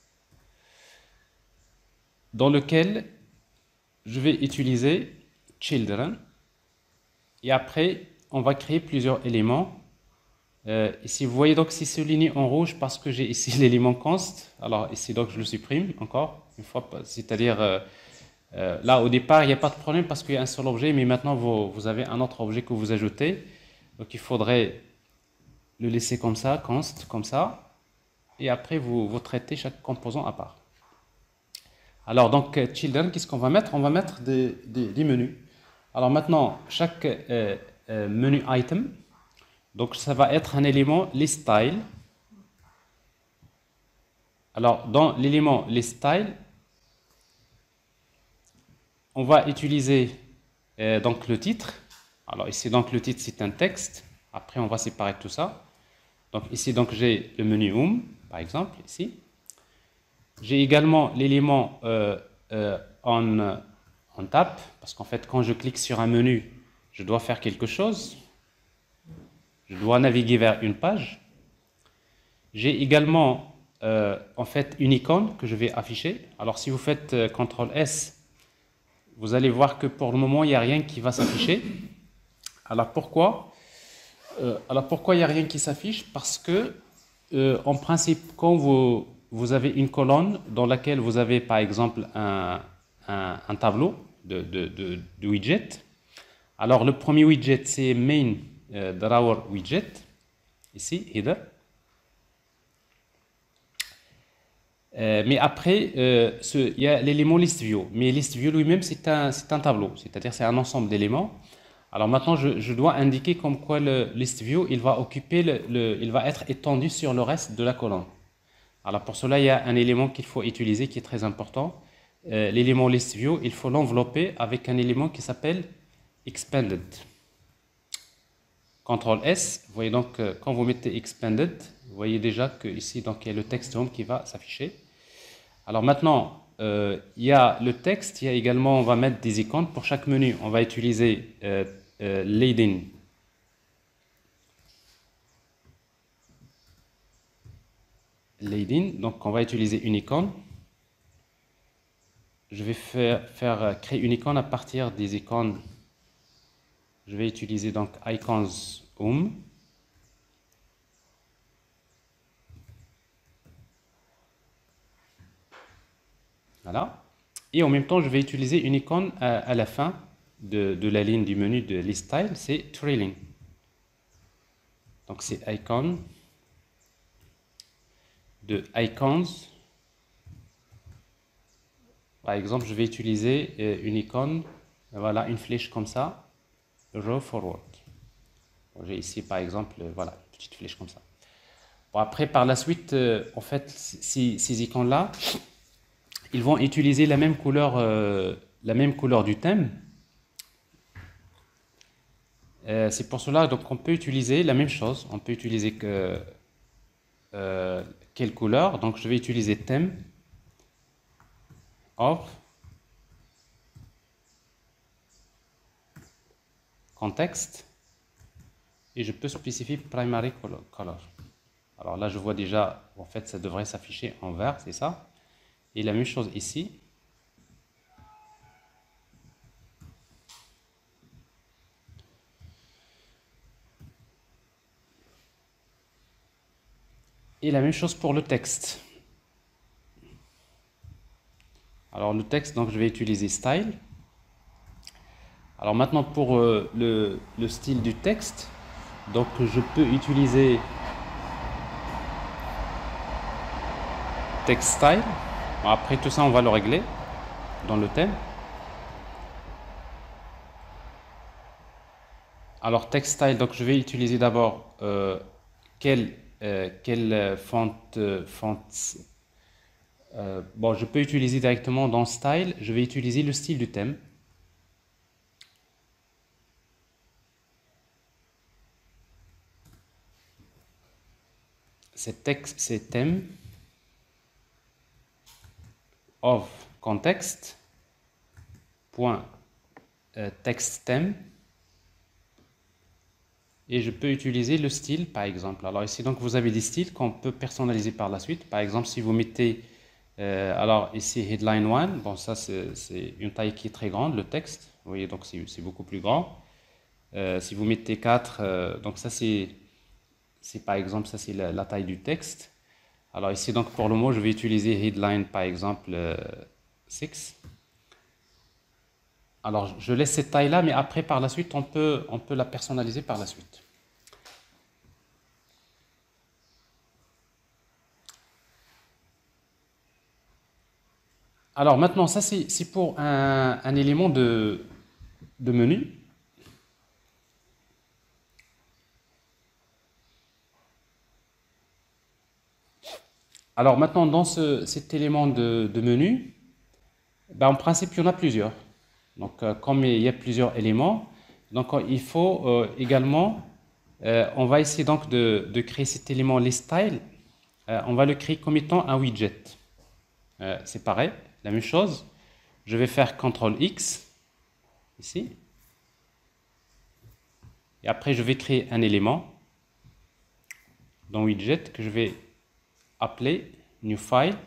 dans lequel je vais utiliser children. Et après, on va créer plusieurs éléments. Ici, vous voyez donc c'est souligné en rouge parce que j'ai ici l'élément const. Alors ici, donc je le supprime encore une fois, c'est-à-dire là au départ, il n'y a pas de problème parce qu'il y a un seul objet, mais maintenant vous avez un autre objet que vous ajoutez. Donc il faudrait le laisser comme ça, const, comme ça. Et après, vous traitez chaque composant à part. Alors donc, children, qu'est-ce qu'on va mettre? On va mettre des menus. Alors maintenant, chaque menu item, donc ça va être un élément listStyle. Alors dans l'élément listStyle, on va utiliser donc le titre. Alors ici donc le titre c'est un texte. Après on va séparer tout ça. Donc ici donc j'ai le menu home par exemple ici. J'ai également l'élément on tap parce qu'en fait quand je clique sur un menu, je dois faire quelque chose. Je dois naviguer vers une page. J'ai également en fait une icône que je vais afficher. Alors si vous faites CTRL S, vous allez voir que pour le moment il n'y a rien qui va s'afficher. Alors pourquoi il n'y a rien qui s'affiche? Parce que en principe quand vous avez une colonne dans laquelle vous avez par exemple un tableau de widget. Alors le premier widget c'est main drawer widget, ici, header. Mais après, il y a l'élément list-view. Mais list-view lui-même, c'est un tableau, c'est-à-dire c'est un ensemble d'éléments. Alors maintenant, je dois indiquer comme quoi le list-view, il va occuper il va être étendu sur le reste de la colonne. Alors pour cela, il y a un élément qu'il faut utiliser qui est très important. L'élément list-view, il faut l'envelopper avec un élément qui s'appelle expanded. CTRL S, vous voyez donc quand vous mettez expanded, vous voyez déjà que ici donc il y a le texte home qui va s'afficher. Alors maintenant, il y a le texte, il y a également, on va mettre des icônes pour chaque menu. On va utiliser leading. Leading, donc on va utiliser une icône. Je vais créer une icône à partir des icônes. Je vais utiliser donc icons home. Voilà. Et en même temps, je vais utiliser une icône à la fin de la ligne du menu de list style, c'est trailing. Donc c'est icon de icons. Par exemple, je vais utiliser une icône, voilà, une flèche comme ça, row forward. J'ai ici par exemple, voilà, une petite flèche comme ça. Bon, après, par la suite, en fait, ces icônes-là, ils vont utiliser la même couleur du thème. C'est pour cela donc on peut utiliser la même chose. On peut utiliser quelle couleur? Donc je vais utiliser thème of context et je peux spécifier primary color. Alors là je vois déjà en fait ça devrait s'afficher en vert, c'est ça. Et la même chose ici. Et la même chose pour le texte. Alors le texte, donc je vais utiliser style. Alors maintenant pour le style du texte, donc je peux utiliser text style. Bon, après tout ça on va le régler dans le thème. Alors text style, donc je vais utiliser d'abord quelle font bon, je peux utiliser directement dans style, je vais utiliser le style du thème. c'est thème of context point text thème, et je peux utiliser le style par exemple. Alors ici donc vous avez des styles qu'on peut personnaliser par la suite. Par exemple si vous mettez alors ici headline 1, bon ça c'est une taille qui est très grande, le texte, vous voyez donc c'est beaucoup plus grand. Si vous mettez 4, donc ça c'est par exemple ça c'est la taille du texte. Alors ici donc pour le mot je vais utiliser headline par exemple 6. Alors je laisse cette taille là, mais après par la suite on peut la personnaliser par la suite. Alors maintenant ça c'est pour un élément de menu. Alors maintenant dans cet élément de menu, ben, en principe il y en a plusieurs. Donc comme il y a plusieurs éléments, donc il faut également, on va essayer donc de créer cet élément list style. On va le créer comme étant un widget. C'est pareil, la même chose. Je vais faire CTRL X ici. Et après je vais créer un élément dans widget que je vais appeler new file.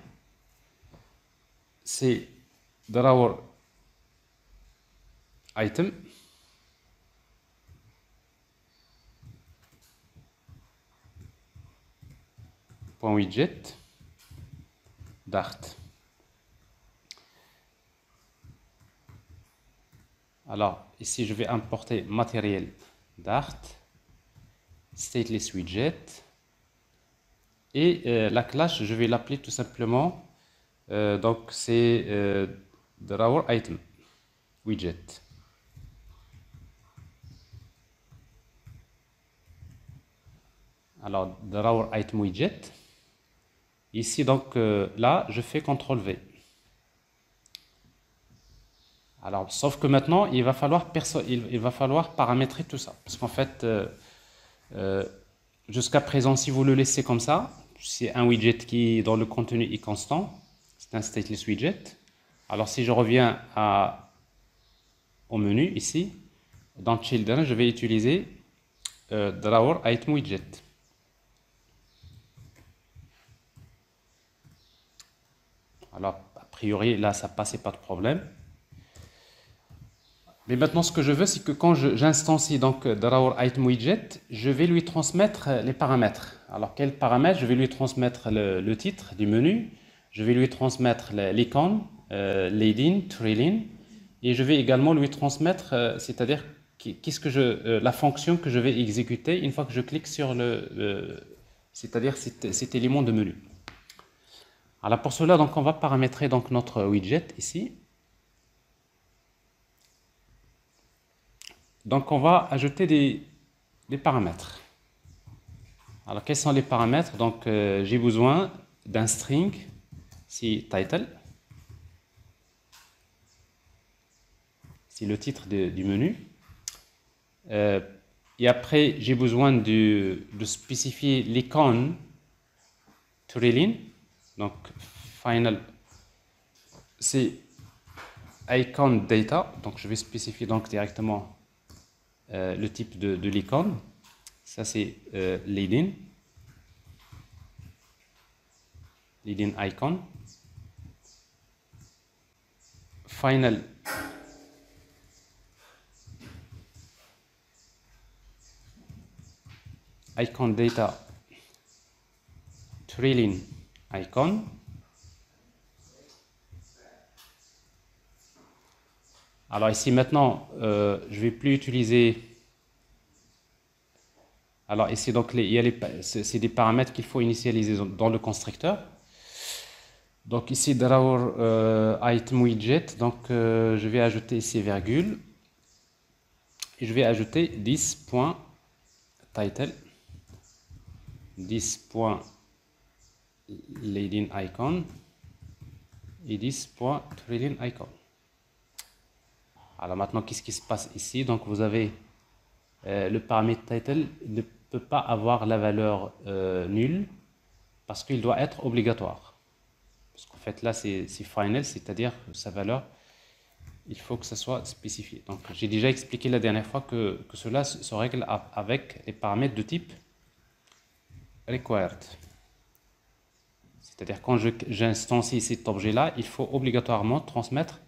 C'est drawer item. .widget Dart. Alors ici je vais importer matériel Dart, stateless widget, et la classe je vais l'appeler tout simplement donc c'est drawer item widget. Alors drawer item widget. Ici donc là je fais CTRL V. Alors sauf que maintenant il va falloir paramétrer tout ça, parce qu'en fait jusqu'à présent si vous le laissez comme ça, c'est un widget qui dont le contenu est constant, c'est un stateless widget. Alors si je reviens au menu ici, dans Children je vais utiliser drawer item widget. Alors, a priori, là, ça passait pas de problème. Mais maintenant, ce que je veux, c'est que quand j'instancie donc drawer item widget, je vais lui transmettre les paramètres. Alors, quels paramètres? Je vais lui transmettre le titre du menu, je vais lui transmettre l'icône, lead-in, trail-in, et je vais également lui transmettre, c'est-à-dire la fonction que je vais exécuter une fois que je clique sur c'est-à-dire cet élément de menu. Alors pour cela, donc, on va paramétrer donc, notre widget ici. Donc on va ajouter des paramètres. Alors quels sont les paramètres? Donc j'ai besoin d'un string, c'est title, c'est le titre du menu. Et après j'ai besoin de spécifier l'icône trail-in. Donc, final, c'est icon data. Donc, je vais spécifier donc directement le type de l'icône. Ça, c'est lead-in icon. Final, icon data trail-in icon. Alors ici maintenant, je vais plus utiliser. Alors ici donc c'est des paramètres qu'il faut initialiser dans le constructeur. Donc ici drawer item widget. Donc je vais ajouter ici virgule et je vais ajouter 10.title, 10.lead-in icon et 10.trail-in icon. Alors maintenant, qu'est-ce qui se passe ici? Donc vous avez le paramètre title ne peut pas avoir la valeur nulle. parce qu'il doit être obligatoire. Parce qu'en fait, là, c'est final, c'est-à-dire sa valeur, il faut que ça soit spécifié. Donc, j'ai déjà expliqué la dernière fois que cela se règle avec les paramètres de type required. C'est-à-dire, quand j'instancie cet objet-là, il faut obligatoirement transmettre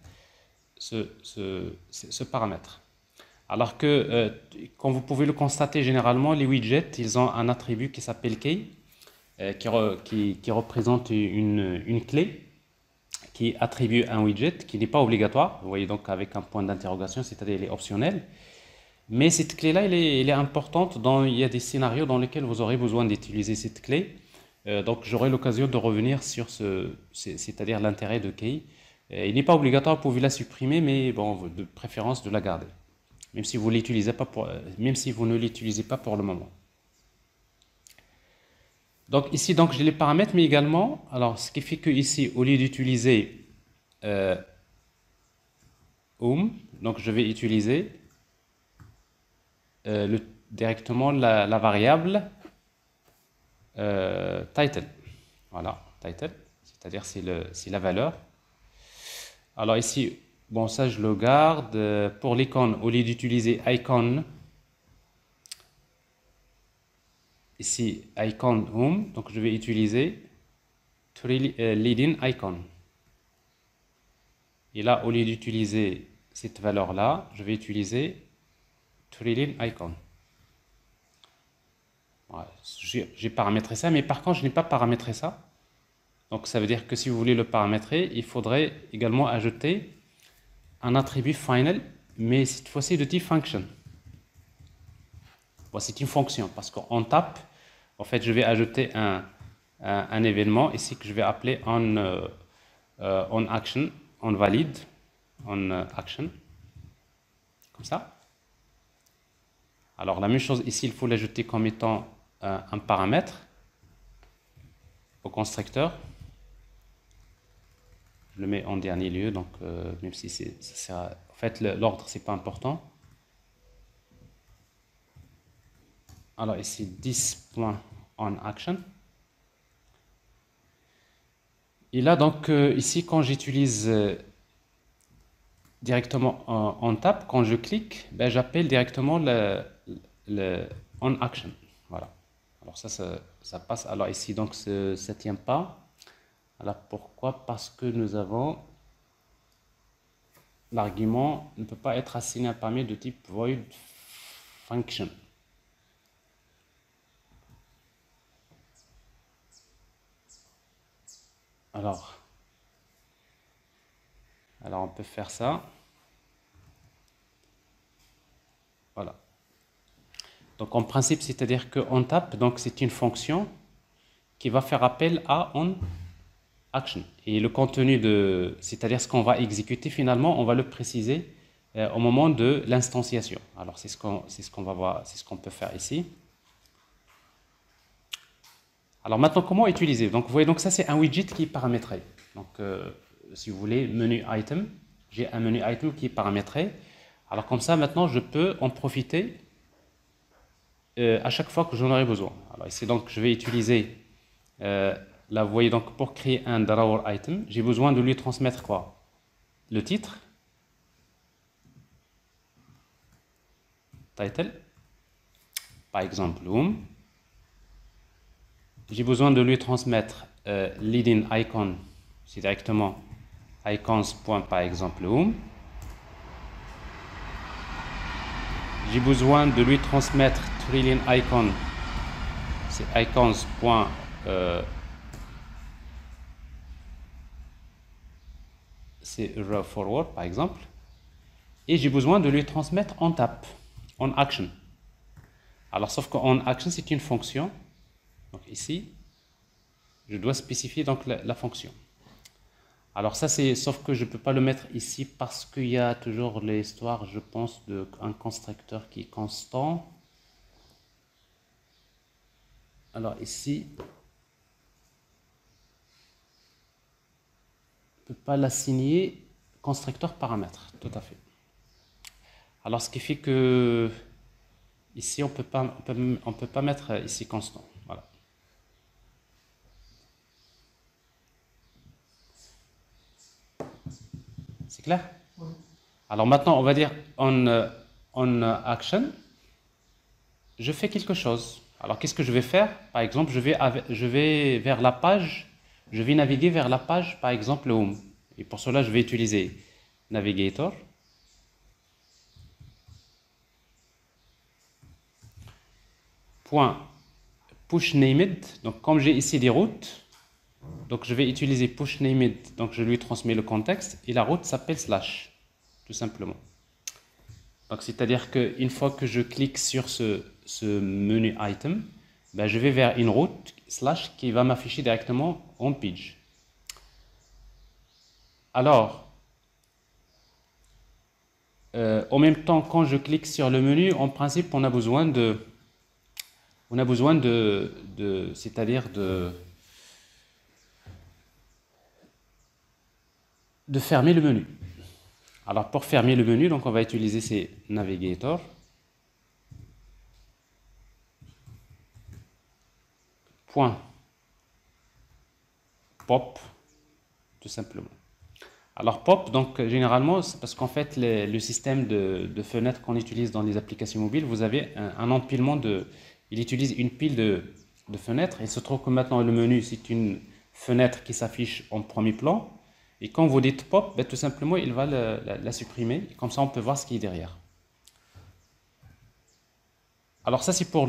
ce paramètre. Alors que, comme vous pouvez le constater, généralement, les widgets, ils ont un attribut qui s'appelle key, qui représente une clé qui attribue un widget qui n'est pas obligatoire. Vous voyez donc avec un point d'interrogation, c'est-à-dire il est optionnel. Mais cette clé-là, elle est importante. Il y a des scénarios dans lesquels vous aurez besoin d'utiliser cette clé. Donc j'aurai l'occasion de revenir sur c'est-à-dire l'intérêt de key. Il n'est pas obligatoire, vous pouvez la supprimer, mais bon, de préférence de la garder. Même si vous l'utilisez pas même si vous ne l'utilisez pas pour le moment. Donc ici, donc j'ai les paramètres, mais également, alors ce qui fait que ici, au lieu d'utiliser donc je vais utiliser directement la variable title. Voilà, title, c'est-à-dire c'est la valeur. Alors ici, bon ça je le garde. Pour l'icône, au lieu d'utiliser icon, ici icon home, donc je vais utiliser leading icon. Et là, au lieu d'utiliser cette valeur-là, je vais utiliser trailing icon. Voilà, j'ai paramétré ça, mais par contre, je n'ai pas paramétré ça. Donc, ça veut dire que si vous voulez le paramétrer, il faudrait également ajouter un attribut final, mais cette fois-ci de type function. Bon, c'est une fonction, parce qu'on tape, en fait, je vais ajouter un événement ici que je vais appeler on action, on valide, on action, comme ça. Alors la même chose ici, il faut l'ajouter comme étant un paramètre au constructeur. Je le mets en dernier lieu, donc même si en fait l'ordre c'est pas important. Alors ici 10.onAction. Et là donc ici quand j'utilise directement on tap, quand je clique, ben, j'appelle directement le onAction. Voilà. Alors ça passe. Alors ici donc ça ne tient pas. Alors pourquoi? Parce que nous avons l'argument ne peut pas être assigné à un paramètre de type void function. Alors on peut faire ça. Voilà. Donc en principe, c'est-à-dire qu'on tape, donc c'est une fonction qui va faire appel à onAction. Et le contenu c'est-à-dire ce qu'on va exécuter finalement, on va le préciser au moment de l'instanciation. Alors c'est ce qu'on va voir, c'est ce qu'on peut faire ici. Alors maintenant, comment utiliser? Donc vous voyez, donc ça c'est un widget qui est paramétré. Donc si vous voulez, menu item, j'ai un menu item qui est paramétré. Alors comme ça, maintenant, je peux en profiter à chaque fois que j'en aurai besoin. Alors ici, donc, je vais utiliser, là, vous voyez, donc, pour créer un drawer item, j'ai besoin de lui transmettre quoi? Le titre, title, par exemple, home. J'ai besoin de lui transmettre leading icon, c'est directement icons. Par exemple, home. J'ai besoin de lui transmettre trailing icon, c'est icons. C'est forward par exemple. Et j'ai besoin de lui transmettre on tap, on action. Alors sauf que on action c'est une fonction. Donc ici, je dois spécifier donc la fonction. Alors ça c'est, sauf que je ne peux pas le mettre ici parce qu'il y a toujours l'histoire, je pense, d'un constructeur qui est constant. Alors ici, je ne peux pas l'assigner constructeur paramètre, tout à fait. Alors ce qui fait que ici on peut pas mettre ici constant. Voilà. C'est clair? Alors maintenant, on va dire on action, je fais quelque chose. Alors qu'est-ce que je vais faire? Par exemple, je vais vers la page, je vais naviguer vers la page, par exemple, home. Et pour cela, je vais utiliser Navigator. Point push named. Donc comme j'ai ici des routes, donc je vais utiliser push named. Donc je lui transmets le contexte et la route s'appelle slash, tout simplement. Donc c'est-à-dire qu'une fois que je clique sur ce menu item, ben, je vais vers une route slash qui va m'afficher directement home page. Alors, en même temps, quand je clique sur le menu, en principe, on a besoin c'est-à-dire de fermer le menu. Alors, pour fermer le menu, donc on va utiliser ces navigators. Point pop, tout simplement. Alors pop, donc généralement, c'est parce qu'en fait, le système de fenêtres qu'on utilise dans les applications mobiles, vous avez un empilement il utilise une pile de fenêtres. Et il se trouve que maintenant le menu, c'est une fenêtre qui s'affiche en premier plan. Et quand vous dites pop, ben, tout simplement, il va la supprimer. Et comme ça, on peut voir ce qui est derrière. Alors ça, c'est pour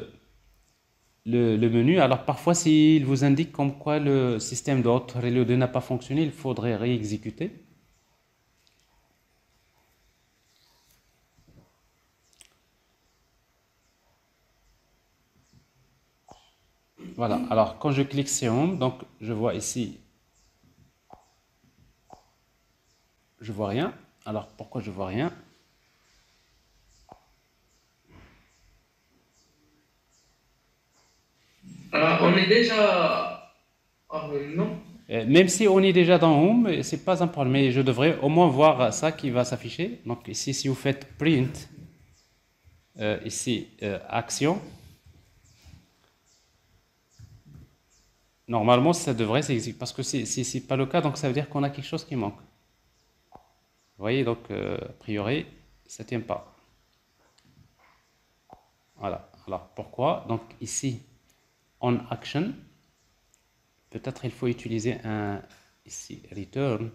le menu. Alors parfois, s'il vous indique comme quoi le système de hot reload n'a pas fonctionné, il faudrait réexécuter. Voilà, alors quand je clique sur Home, donc je vois ici, je vois rien. Alors pourquoi je vois rien? On est déjà en home, non? Même si on est déjà dans Home, c'est pas un problème, mais je devrais au moins voir ça qui va s'afficher. Donc ici, si vous faites Print, ici, Action, normalement ça devrait s'exécuter. Parce que si c'est pas le cas, donc ça veut dire qu'on a quelque chose qui manque. Vous voyez, donc a priori, ça tient pas. Voilà, alors pourquoi? Donc ici, On Action, peut-être il faut utiliser un ici return.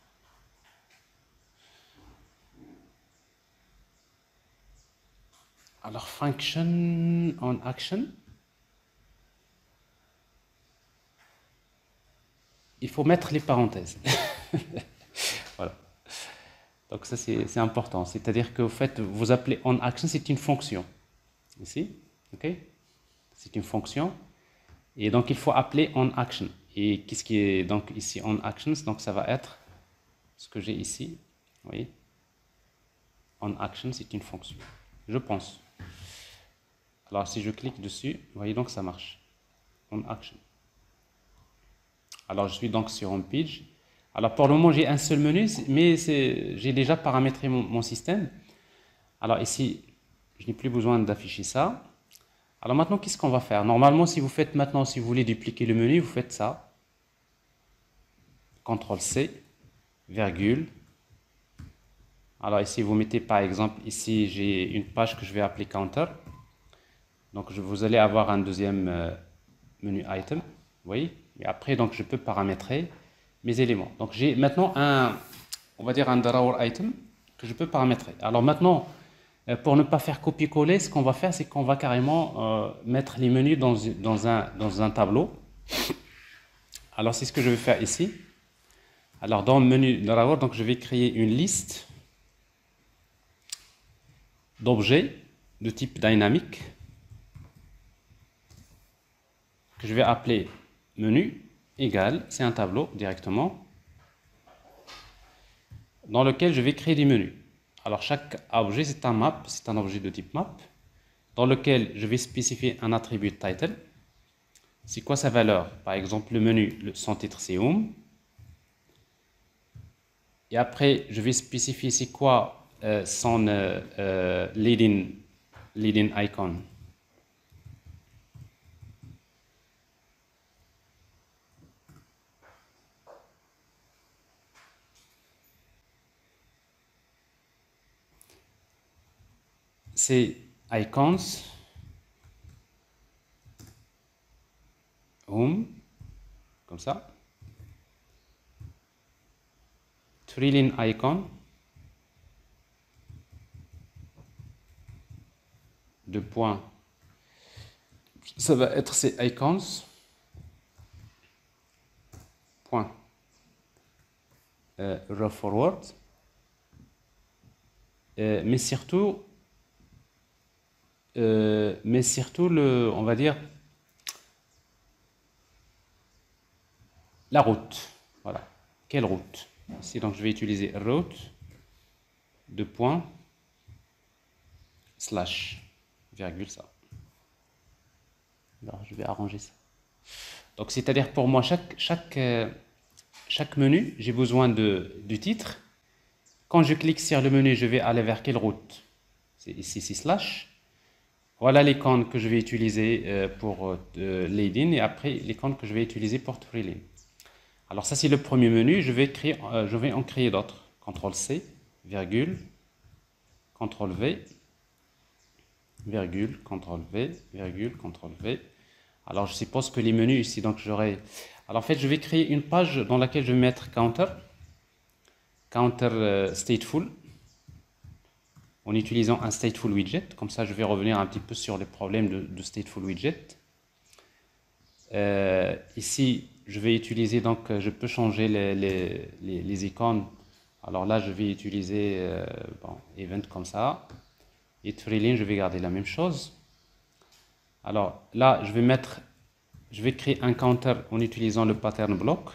Alors function on action, il faut mettre les parenthèses. Voilà. Donc ça c'est important. C'est-à-dire que vous faites, vous appelez on action, c'est une fonction. Ici, ok? C'est une fonction. Et donc il faut appeler on action. Et qu'est-ce qui est donc ici on actions? Donc ça va être ce que j'ai ici. Vous voyez? On action, c'est une fonction. Je pense. Alors si je clique dessus, vous voyez donc ça marche. On action. Alors je suis donc sur Homepage. Alors pour le moment j'ai un seul menu, mais j'ai déjà paramétré mon système. Alors ici, je n'ai plus besoin d'afficher ça. Alors maintenant, qu'est-ce qu'on va faire? Normalement, si vous faites maintenant, si vous voulez dupliquer le menu, vous faites ça. CTRL-C, virgule. Alors ici, vous mettez par exemple, ici j'ai une page que je vais appeler Counter. Donc vous allez avoir un deuxième menu item, vous voyez? Et après, donc je peux paramétrer mes éléments. Donc j'ai maintenant on va dire un drawer item que je peux paramétrer. Alors maintenant, pour ne pas faire copier-coller, ce qu'on va faire, c'est qu'on va carrément mettre les menus dans un tableau. Alors c'est ce que je vais faire ici. Alors dans le menu drawer, donc je vais créer une liste d'objets de type dynamique que je vais appeler menu égal, c'est un tableau directement, dans lequel je vais créer des menus. Alors chaque objet, c'est un map, c'est un objet de type map, dans lequel je vais spécifier un attribut title. C'est quoi sa valeur? Par exemple, le menu, son titre, c'est Home. Et après, je vais spécifier c'est quoi son leading icon. c'est icons, home, comme ça. Trilling icon, deux points. Ça va être ces icons, point, row forward, mais surtout on va dire, la route. Voilà. Quelle route? Ici, donc, je vais utiliser route, deux points, slash, virgule, ça. Alors, je vais arranger ça. Donc, c'est-à-dire pour moi, chaque menu, j'ai besoin du titre. Quand je clique sur le menu, je vais aller vers quelle route? Ici, c'est slash. Voilà l'icône que je vais utiliser pour lead-in et après l'icône que je vais utiliser pour Trilling. Alors ça, c'est le premier menu. Je vais en créer d'autres. CTRL-C, virgule, CTRL-V, virgule, CTRL-V, virgule, CTRL-V. Alors je suppose que les menus ici, donc j'aurai... Alors en fait, je vais créer une page dans laquelle je vais mettre counter stateful, en utilisant un stateful widget. Comme ça, je vais revenir un petit peu sur les problèmes de stateful widget. Ici, je vais utiliser, donc je peux changer les icônes. Alors là, je vais utiliser event comme ça. Et Trilling, je vais garder la même chose. Alors là, je vais créer un counter en utilisant le pattern block.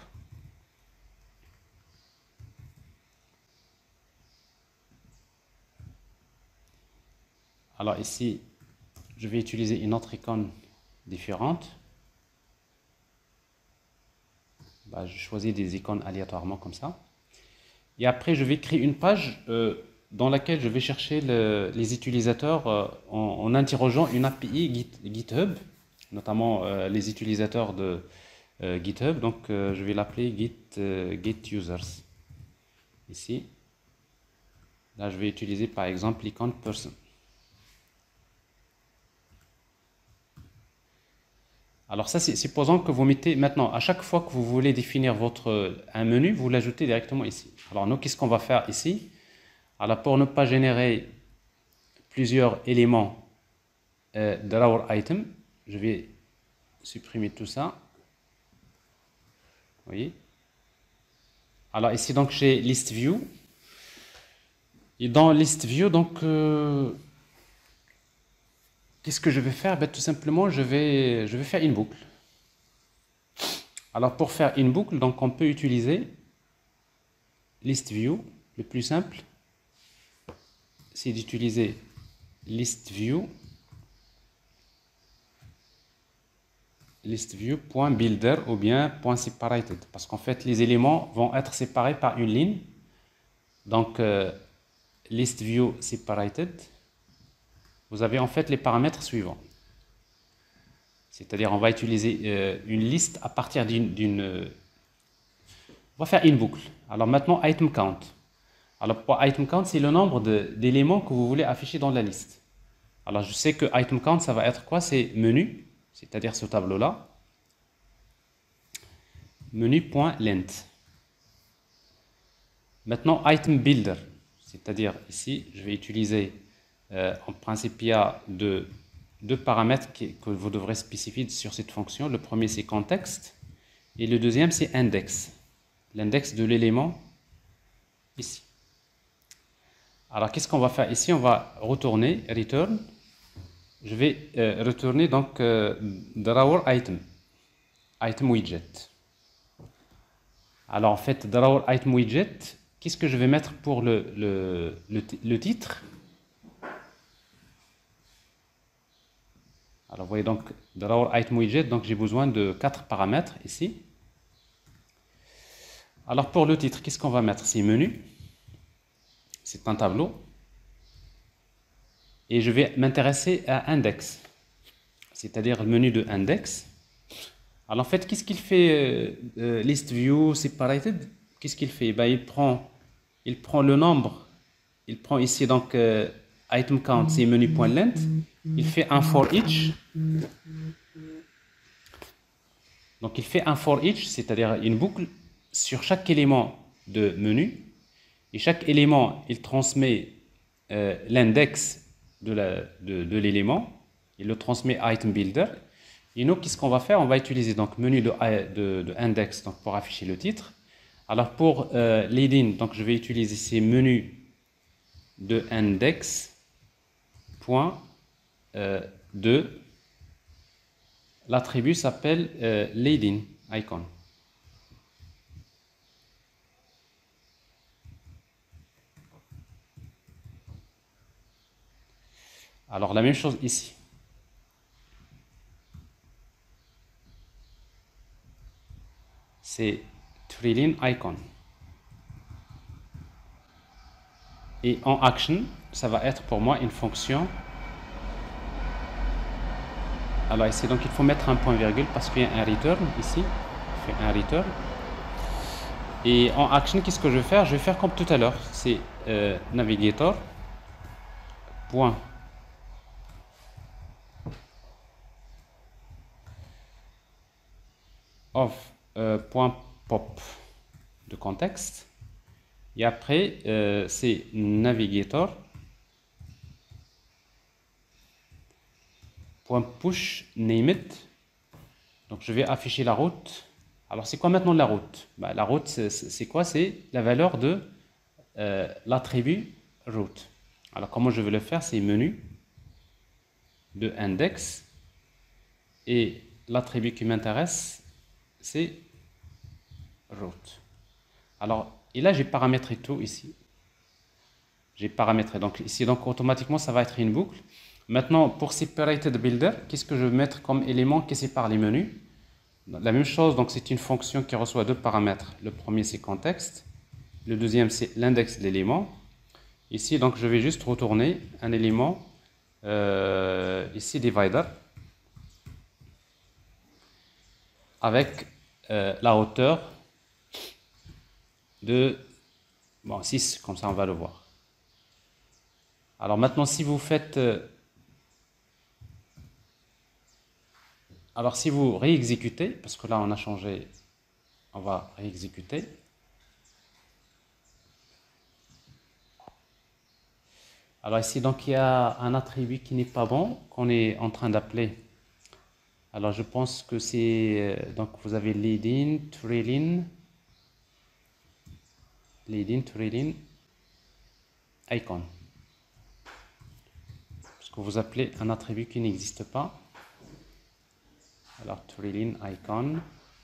Alors ici, je vais utiliser une autre icône différente. Je choisis des icônes aléatoirement comme ça. Et après, je vais créer une page dans laquelle je vais chercher les utilisateurs en interrogeant une API GitHub, notamment les utilisateurs de GitHub. Donc, je vais l'appeler get users. Ici. Là, je vais utiliser par exemple l'icône person. Alors ça, c'est supposons que vous mettez maintenant, à chaque fois que vous voulez définir un menu, vous l'ajoutez directement ici. Alors nous, qu'est-ce qu'on va faire ici? Alors pour ne pas générer plusieurs éléments de our item, je vais supprimer tout ça. Vous voyez? Alors ici, donc j'ai list view. Et dans list view, donc... qu'est-ce que je vais faire? Tout simplement, je vais faire une boucle. Alors, pour faire une boucle, donc on peut utiliser list view. Le plus simple, c'est d'utiliser list view .builder ou bien .separated. Parce qu'en fait, les éléments vont être séparés par une ligne. Donc, list view separated. Vous avez en fait les paramètres suivants. C'est-à-dire, on va utiliser une liste à partir d'une... On va faire une boucle. Alors maintenant, item count. Alors pour item count, c'est le nombre d'éléments que vous voulez afficher dans la liste. Alors je sais que item count, ça va être quoi? C'est menu, c'est-à-dire ce tableau-là. Menu.length. Maintenant, item builder. C'est-à-dire ici, je vais utiliser... en principe, il y a deux paramètres que vous devrez spécifier sur cette fonction. Le premier, c'est contexte. Et le deuxième, c'est index. L'index de l'élément ici. Alors, qu'est-ce qu'on va faire ici? On va retourner, return. Je vais retourner donc drawer item. Item widget. Alors, en fait, drawer item widget, qu'est-ce que je vais mettre pour le titre? Alors, vous voyez donc, drawer item widget, donc j'ai besoin de 4 paramètres ici. Alors, pour le titre, qu'est-ce qu'on va mettre? C'est menu. C'est un tableau. Et je vais m'intéresser à index, c'est-à-dire le menu de index. Alors, en fait, qu'est-ce qu'il fait list view separated? Qu'est-ce qu'il fait? Il prend le nombre. Il prend ici donc item count, c'est menu.length. Il fait un for each. Donc, il fait un for each, c'est-à-dire une boucle sur chaque élément de menu. Et chaque élément, il transmet l'index de l'élément. Il le transmet à item builder. Et nous, qu'est-ce qu'on va faire? On va utiliser donc menu de index donc pour afficher le titre. Alors pour leading, donc je vais utiliser ces menus de index point de l'attribut s'appelle leading icon. Alors la même chose ici. C'est trailing icon. Et en action, ça va être pour moi une fonction. Alors ici, donc il faut mettre un point virgule parce qu'il y a un return ici. Il fait un return. Et en action, qu'est-ce que je vais faire? Je vais faire comme tout à l'heure. C'est navigator point of point pop de contexte. Et après, c'est navigator point push name it. Donc je vais afficher la route. Alors c'est quoi maintenant la route? La route, c'est quoi? C'est la valeur de l'attribut route. Alors comment je vais le faire? C'est menu de index. Et l'attribut qui m'intéresse, c'est route. Alors, et là j'ai paramétré tout ici. J'ai paramétré. Donc ici, donc automatiquement, ça va être une boucle. Maintenant, pour separated builder, qu'est-ce que je vais mettre comme élément qui sépare les menus? La même chose, donc c'est une fonction qui reçoit deux paramètres. Le premier, c'est contexte. Le deuxième, c'est l'index de l'élément. Ici, donc, je vais juste retourner un élément, ici, divider, avec la hauteur de 6, comme ça, on va le voir. Alors maintenant, si vous faites... alors si vous réexécutez, parce que là, on a changé, on va réexécuter. Alors ici, donc, il y a un attribut qui n'est pas bon, qu'on est en train d'appeler. Alors, je pense que c'est... donc, vous avez leading, trailing, icon. Parce que vous appelez un attribut qui n'existe pas. Alors, trailing icon.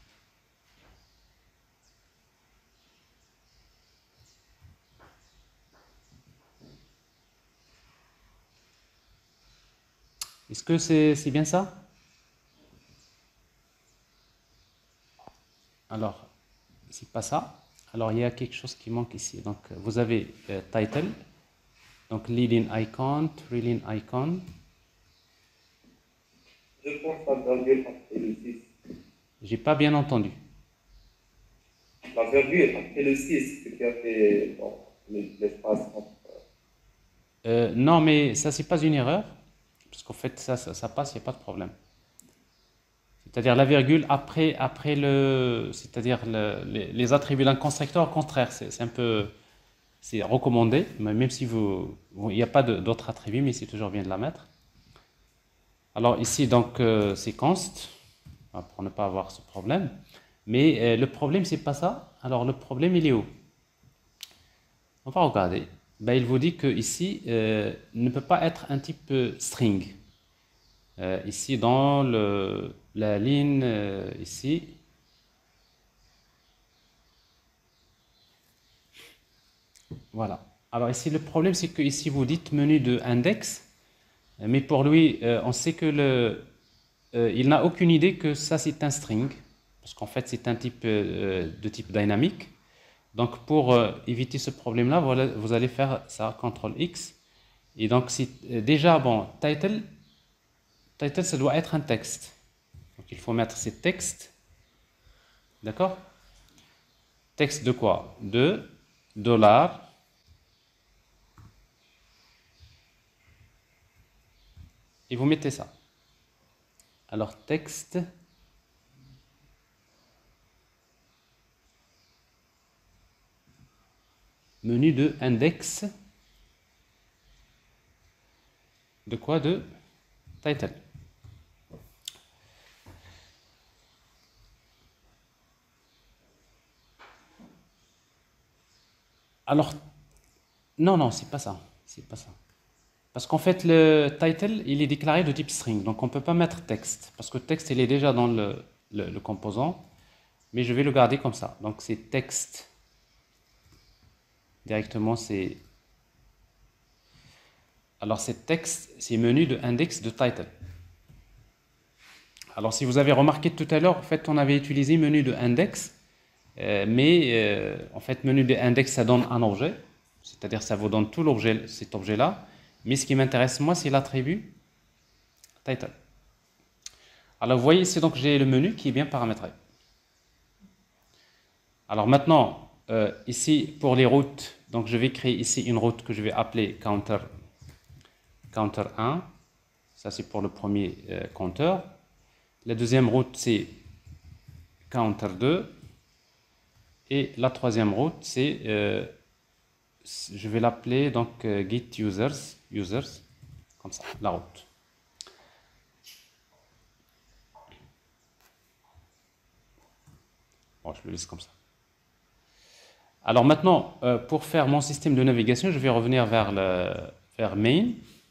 Est-ce que c'est bien ça? Alors, c'est pas ça. Alors, il y a quelque chose qui manque ici. Donc, vous avez title, donc leading icon, trailing icon. Je pense à la virgule après le 6. J'ai pas bien entendu. La virgule après le 6, ce qui a fait bon, l'espace entre. Non, mais ça, c'est pas une erreur. Parce qu'en fait, ça passe, il n'y a pas de problème. C'est-à-dire la virgule après le, c'est-à-dire les attributs d'un constructeur, au contraire, c'est un peu, c'est recommandé, même si il n'y a pas d'autres attributs, mais c'est toujours bien de la mettre. Alors ici, donc, c'est const, pour ne pas avoir ce problème. Mais le problème, c'est pas ça. Alors le problème, il est où? On va regarder. Il vous dit que ici ne peut pas être un type string. Ici, dans la ligne, ici, voilà. Alors ici, le problème, c'est que ici, vous dites menu de index, mais pour lui, on sait que il n'a aucune idée que ça, c'est un string, parce qu'en fait, c'est un type de type dynamique. Donc, pour éviter ce problème-là, voilà, vous allez faire ça, CTRL-X. Et donc, déjà, bon, title, ça doit être un texte. Donc, il faut mettre ces textes. D'accord? Texte de quoi? De $. et vous mettez ça. Alors texte, menu de index, de quoi? De title. Alors, non, c'est pas ça. C'est pas ça. Parce qu'en fait, le title, il est déclaré de type string. Donc, on ne peut pas mettre texte. Parce que texte, il est déjà dans le composant. Mais je vais le garder comme ça. Donc, c'est texte. Directement, c'est... Alors, c'est texte, c'est menu de index de title. Alors, si vous avez remarqué tout à l'heure, en fait, on avait utilisé menu de index. En fait, menu de index, ça donne un objet. C'est-à-dire, ça vous donne tout l'objet, cet objet-là. Mais ce qui m'intéresse, moi, c'est l'attribut title. Alors, vous voyez ici, donc, j'ai le menu qui est bien paramétré. Alors, maintenant, ici, pour les routes, donc, je vais créer ici une route que je vais appeler counter 1. Ça, c'est pour le premier compteur. La deuxième route, c'est counter 2. Et la troisième route, c'est, je vais l'appeler donc get users, comme ça, la route. Bon, je le laisse comme ça. Alors maintenant, pour faire mon système de navigation, je vais revenir vers main.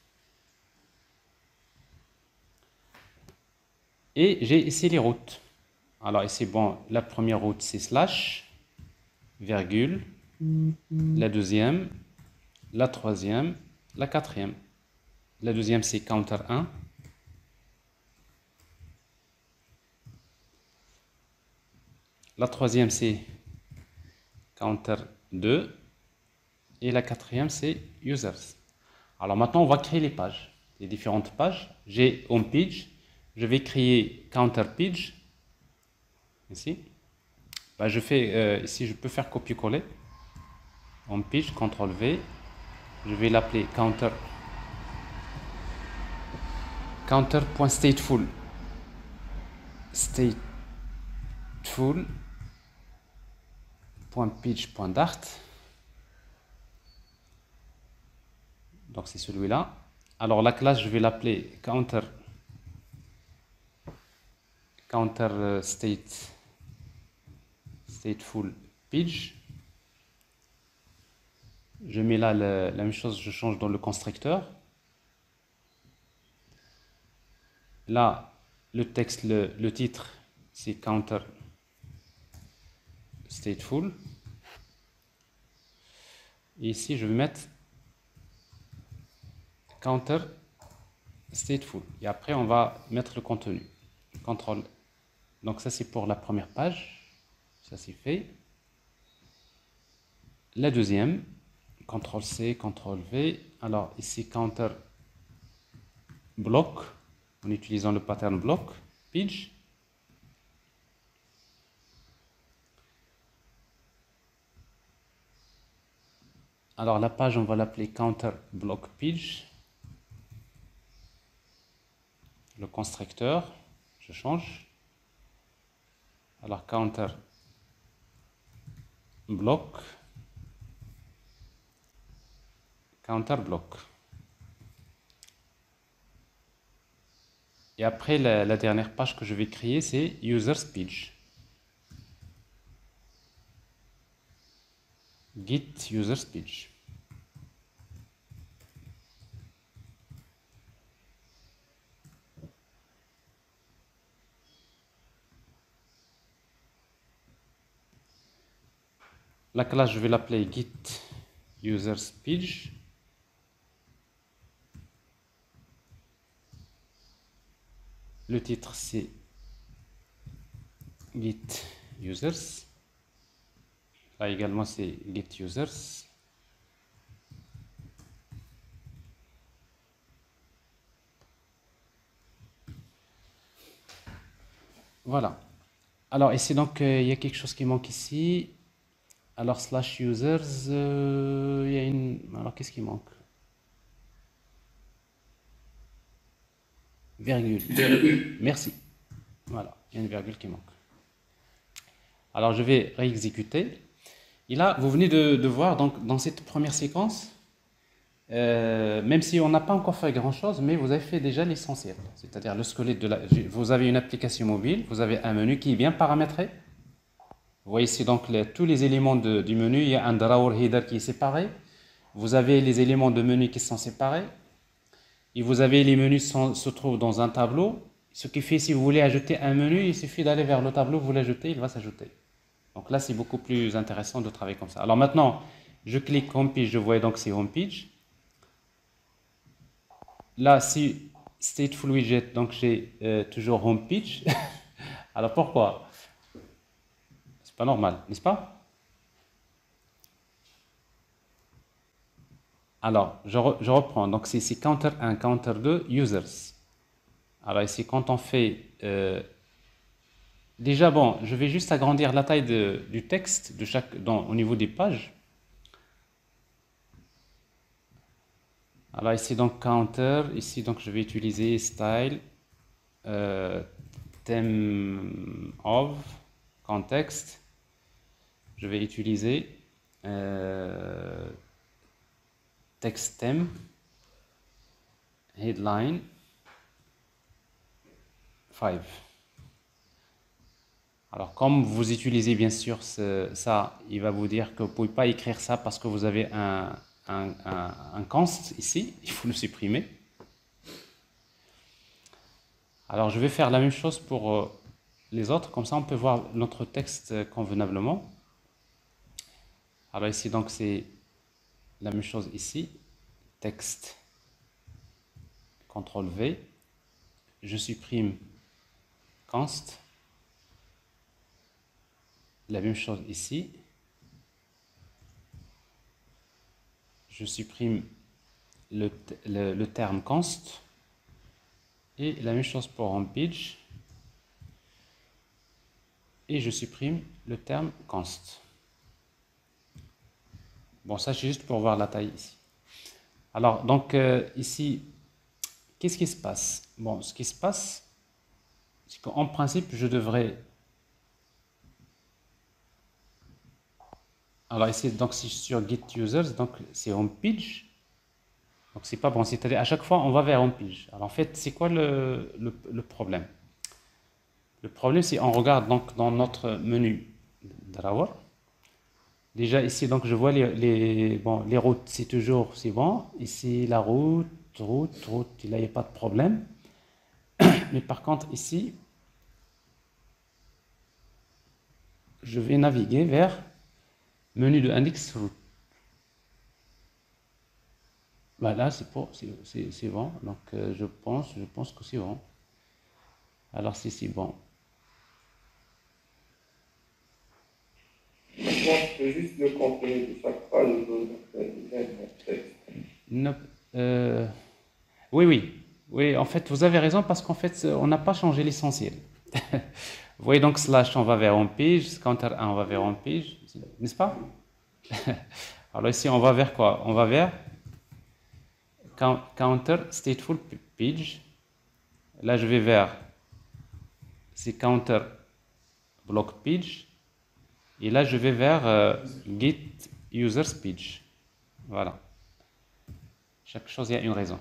Et j'ai ici les routes. Alors ici, bon, la première route, c'est slash, virgule, la deuxième, la troisième, la quatrième. La deuxième, c'est counter 1. La troisième, c'est counter 2. Et la quatrième, c'est users. Alors maintenant, on va créer les pages, les différentes pages. J'ai home page. Je vais créer counter page. Ici. Ben, je fais, ici, je peux faire copier-coller. Home page, CTRL V. Je vais l'appeler counter.stateful. Stateful.page.dart. Donc c'est celui-là. Alors la classe, je vais l'appeler counter stateful page. Je mets là la même chose, je change dans le constructeur. Là, le texte, le titre, c'est counter stateful. Et ici, je vais mettre counter stateful. Et après, on va mettre le contenu. Contrôle. Donc ça, c'est pour la première page. Ça, c'est fait. La deuxième, CTRL C, CTRL V. Alors ici, counter block, en utilisant le pattern block, page. Alors la page, on va l'appeler counter block page. Le constructeur, je change. Alors counter block, counter block. Et après, la dernière page que je vais créer, c'est users page. Get users page. La classe, je vais l'appeler get users page. Le titre, c'est get users. Là également, c'est get users. Voilà. Alors ici, donc, il y a quelque chose qui manque ici. Alors, slash users, il y a une... Alors, qu'est-ce qui manque? Virgule. Virgule. Merci. Voilà, il y a une virgule qui manque. Alors je vais réexécuter. Et là, vous venez de voir, donc, dans cette première séquence, même si on n'a pas encore fait grand-chose, mais vous avez fait déjà l'essentiel. C'est-à-dire le squelette de la... Vous avez une application mobile, vous avez un menu qui est bien paramétré. Vous voyez ici donc tous les éléments du menu. Il y a un drawer header qui est séparé. Vous avez les éléments de menu qui sont séparés. Et vous avez les menus se trouvent dans un tableau. Ce qui fait, si vous voulez ajouter un menu, il suffit d'aller vers le tableau, vous l'ajoutez, il va s'ajouter. Donc là, c'est beaucoup plus intéressant de travailler comme ça. Alors maintenant, je clique Home Page, je vois donc c'est Home Page. Là, si Stateful Widget, donc j'ai toujours Home Page. Alors pourquoi? C'est pas normal, n'est-ce pas? Alors, je reprends. Donc c'est Counter 1, Counter 2, Users. Alors ici, quand on fait... déjà, bon, je vais juste agrandir la taille du texte au niveau des pages. Alors ici donc counter, ici donc je vais utiliser style, theme of, context. Je vais utiliser text theme, headline 5. Alors comme vous utilisez bien sûr ça, il va vous dire que vous ne pouvez pas écrire ça parce que vous avez un const ici, il faut le supprimer. Alors je vais faire la même chose pour les autres, comme ça on peut voir notre texte convenablement. Alors ici donc c'est la même chose ici, texte, CTRL V, je supprime const, la même chose ici, je supprime le terme const, et la même chose pour homepage, et je supprime le terme const. Bon, ça c'est juste pour voir la taille ici. Alors, donc ici, qu'est-ce qui se passe? Bon, ce qui se passe, c'est qu'en principe, je devrais... Alors ici, donc si je suis sur Get Users, donc c'est homepage. Donc c'est pas bon, c'est-à-dire à chaque fois, on va vers homepage. Alors en fait, c'est quoi le problème? Le problème, c'est on regarde donc dans notre menu Drawer. Déjà ici, donc je vois les routes, c'est bon. Ici, la route, là, il n'y a pas de problème. Mais par contre, ici, je vais naviguer vers menu de index route. Voilà, c'est bon. Donc je pense que c'est bon. Alors si c'est bon. Maintenant, je peux juste le contenu de chaque page de texte. Oui, en fait, vous avez raison parce qu'en fait, on n'a pas changé l'essentiel. Vous voyez donc slash, on va vers homepage, counter 1, on va vers homepage, n'est-ce pas? Alors ici, on va vers quoi? On va vers counter stateful page. Là, je vais vers c'est counter block page. Et là, je vais vers get users page. Voilà. Chaque chose, il y a une raison.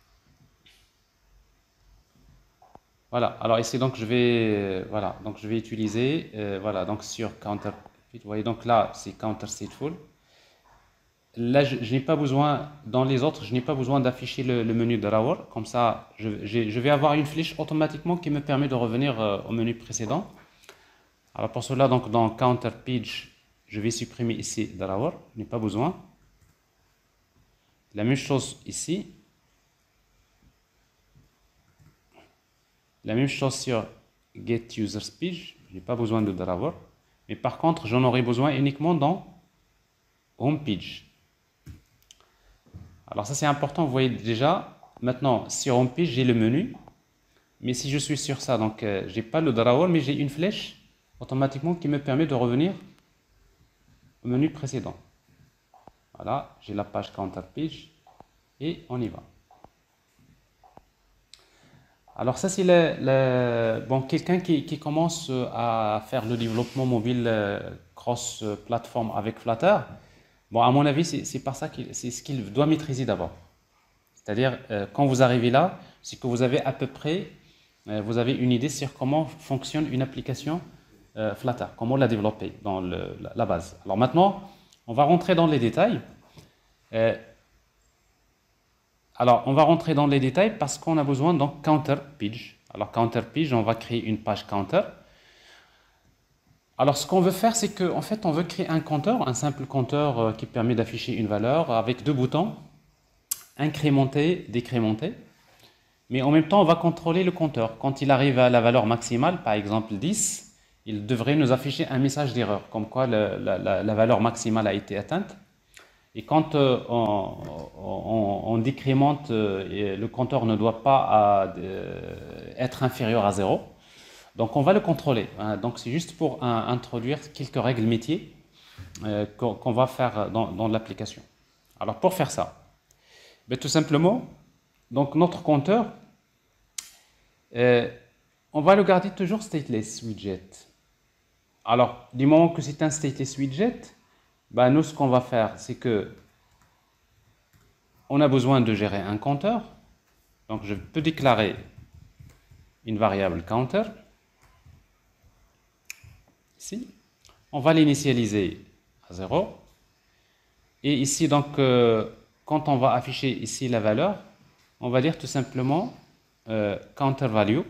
Voilà. Alors ici, donc je vais utiliser voilà, donc sur counter. Vous voyez, donc là, c'est counter stateful. Là, je n'ai pas besoin, dans les autres, je n'ai pas besoin d'afficher le menu drawer. Comme ça, je vais avoir une flèche automatiquement qui me permet de revenir au menu précédent. Alors pour cela, donc dans counter page, je vais supprimer ici drawer, je n'ai pas besoin. La même chose ici. La même chose sur get users page, je n'ai pas besoin de drawer. Mais par contre, j'en aurai besoin uniquement dans home page. Alors ça c'est important, vous voyez déjà, maintenant sur home page j'ai le menu, mais si je suis sur ça, donc j'ai pas le drawer, mais j'ai une flèche automatiquement qui me permet de revenir au menu précédent. Voilà, j'ai la page counter page et on y va. Alors ça, c'est bon, quelqu'un qui commence à faire le développement mobile cross-plateforme avec Flutter. Bon, à mon avis, c'est pas ça c'est ce qu'il doit maîtriser d'abord. C'est-à-dire, quand vous arrivez là, c'est que vous avez à peu près, vous avez une idée sur comment fonctionne une application Flutter, comment la développer dans la base. Alors maintenant, on va rentrer dans les détails. Euh, Alors, on va rentrer dans les détails parce qu'on a besoin d'un counter page. Alors, counter page, on va créer une page counter. Alors, ce qu'on veut faire, c'est qu'en fait, on veut créer un compteur, un simple compteur qui permet d'afficher une valeur avec deux boutons, incrémenter, décrémenter. Mais en même temps, on va contrôler le compteur. Quand il arrive à la valeur maximale, par exemple 10, il devrait nous afficher un message d'erreur, comme quoi la valeur maximale a été atteinte. Et quand on décrémente, le compteur ne doit pas être inférieur à 0. Donc on va le contrôler. Hein. Donc c'est juste pour introduire quelques règles métiers qu'on va faire dans l'application. Alors pour faire ça, ben, tout simplement, donc notre compteur, on va le garder toujours stateless widget. Alors du moment que c'est un stateless widget, ben nous, ce qu'on va faire, c'est que on a besoin de gérer un compteur. Donc, je peux déclarer une variable counter. Ici, on va l'initialiser à 0. Et ici, donc, quand on va afficher ici la valeur, on va dire tout simplement counter value.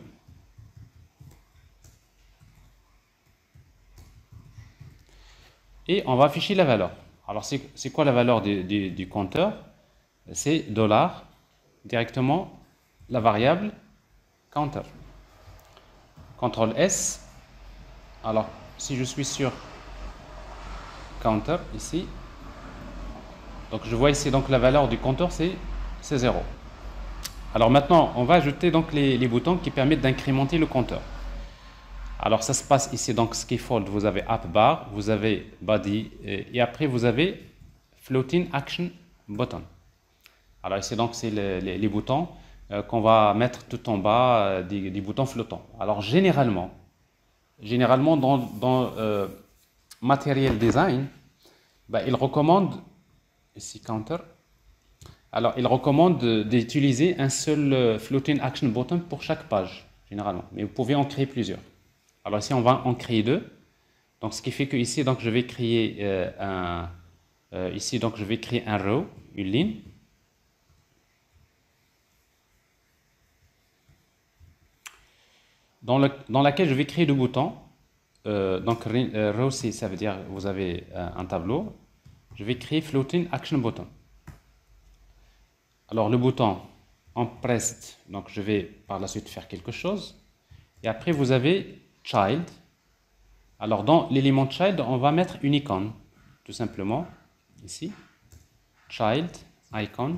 Et on va afficher la valeur. Alors, c'est quoi la valeur du compteur? C'est $, directement la variable counter. CTRL S. Alors, si je suis sur counter ici, donc je vois ici donc la valeur du compteur c'est 0. Alors maintenant, on va ajouter donc les boutons qui permettent d'incrémenter le compteur. Alors ça se passe ici donc scaffold, vous avez app bar, vous avez body et après vous avez floating action button. Alors ici donc c'est les boutons qu'on va mettre tout en bas, des boutons flottants. Alors généralement dans Material Design, ben, il recommande, ici counter, alors il recommande d'utiliser un seul floating action button pour chaque page, généralement. Mais vous pouvez en créer plusieurs. Alors ici on va en créer deux. Donc ce qui fait que ici donc je vais créer ici donc je vais créer un row, une ligne. Dans laquelle je vais créer deux boutons. Donc row ça veut dire vous avez un tableau. Je vais créer floating action button. Alors le bouton en pressed, donc je vais par la suite faire quelque chose. Et après vous avez child. Alors dans l'élément child, on va mettre une icône, tout simplement, ici. Child, icon,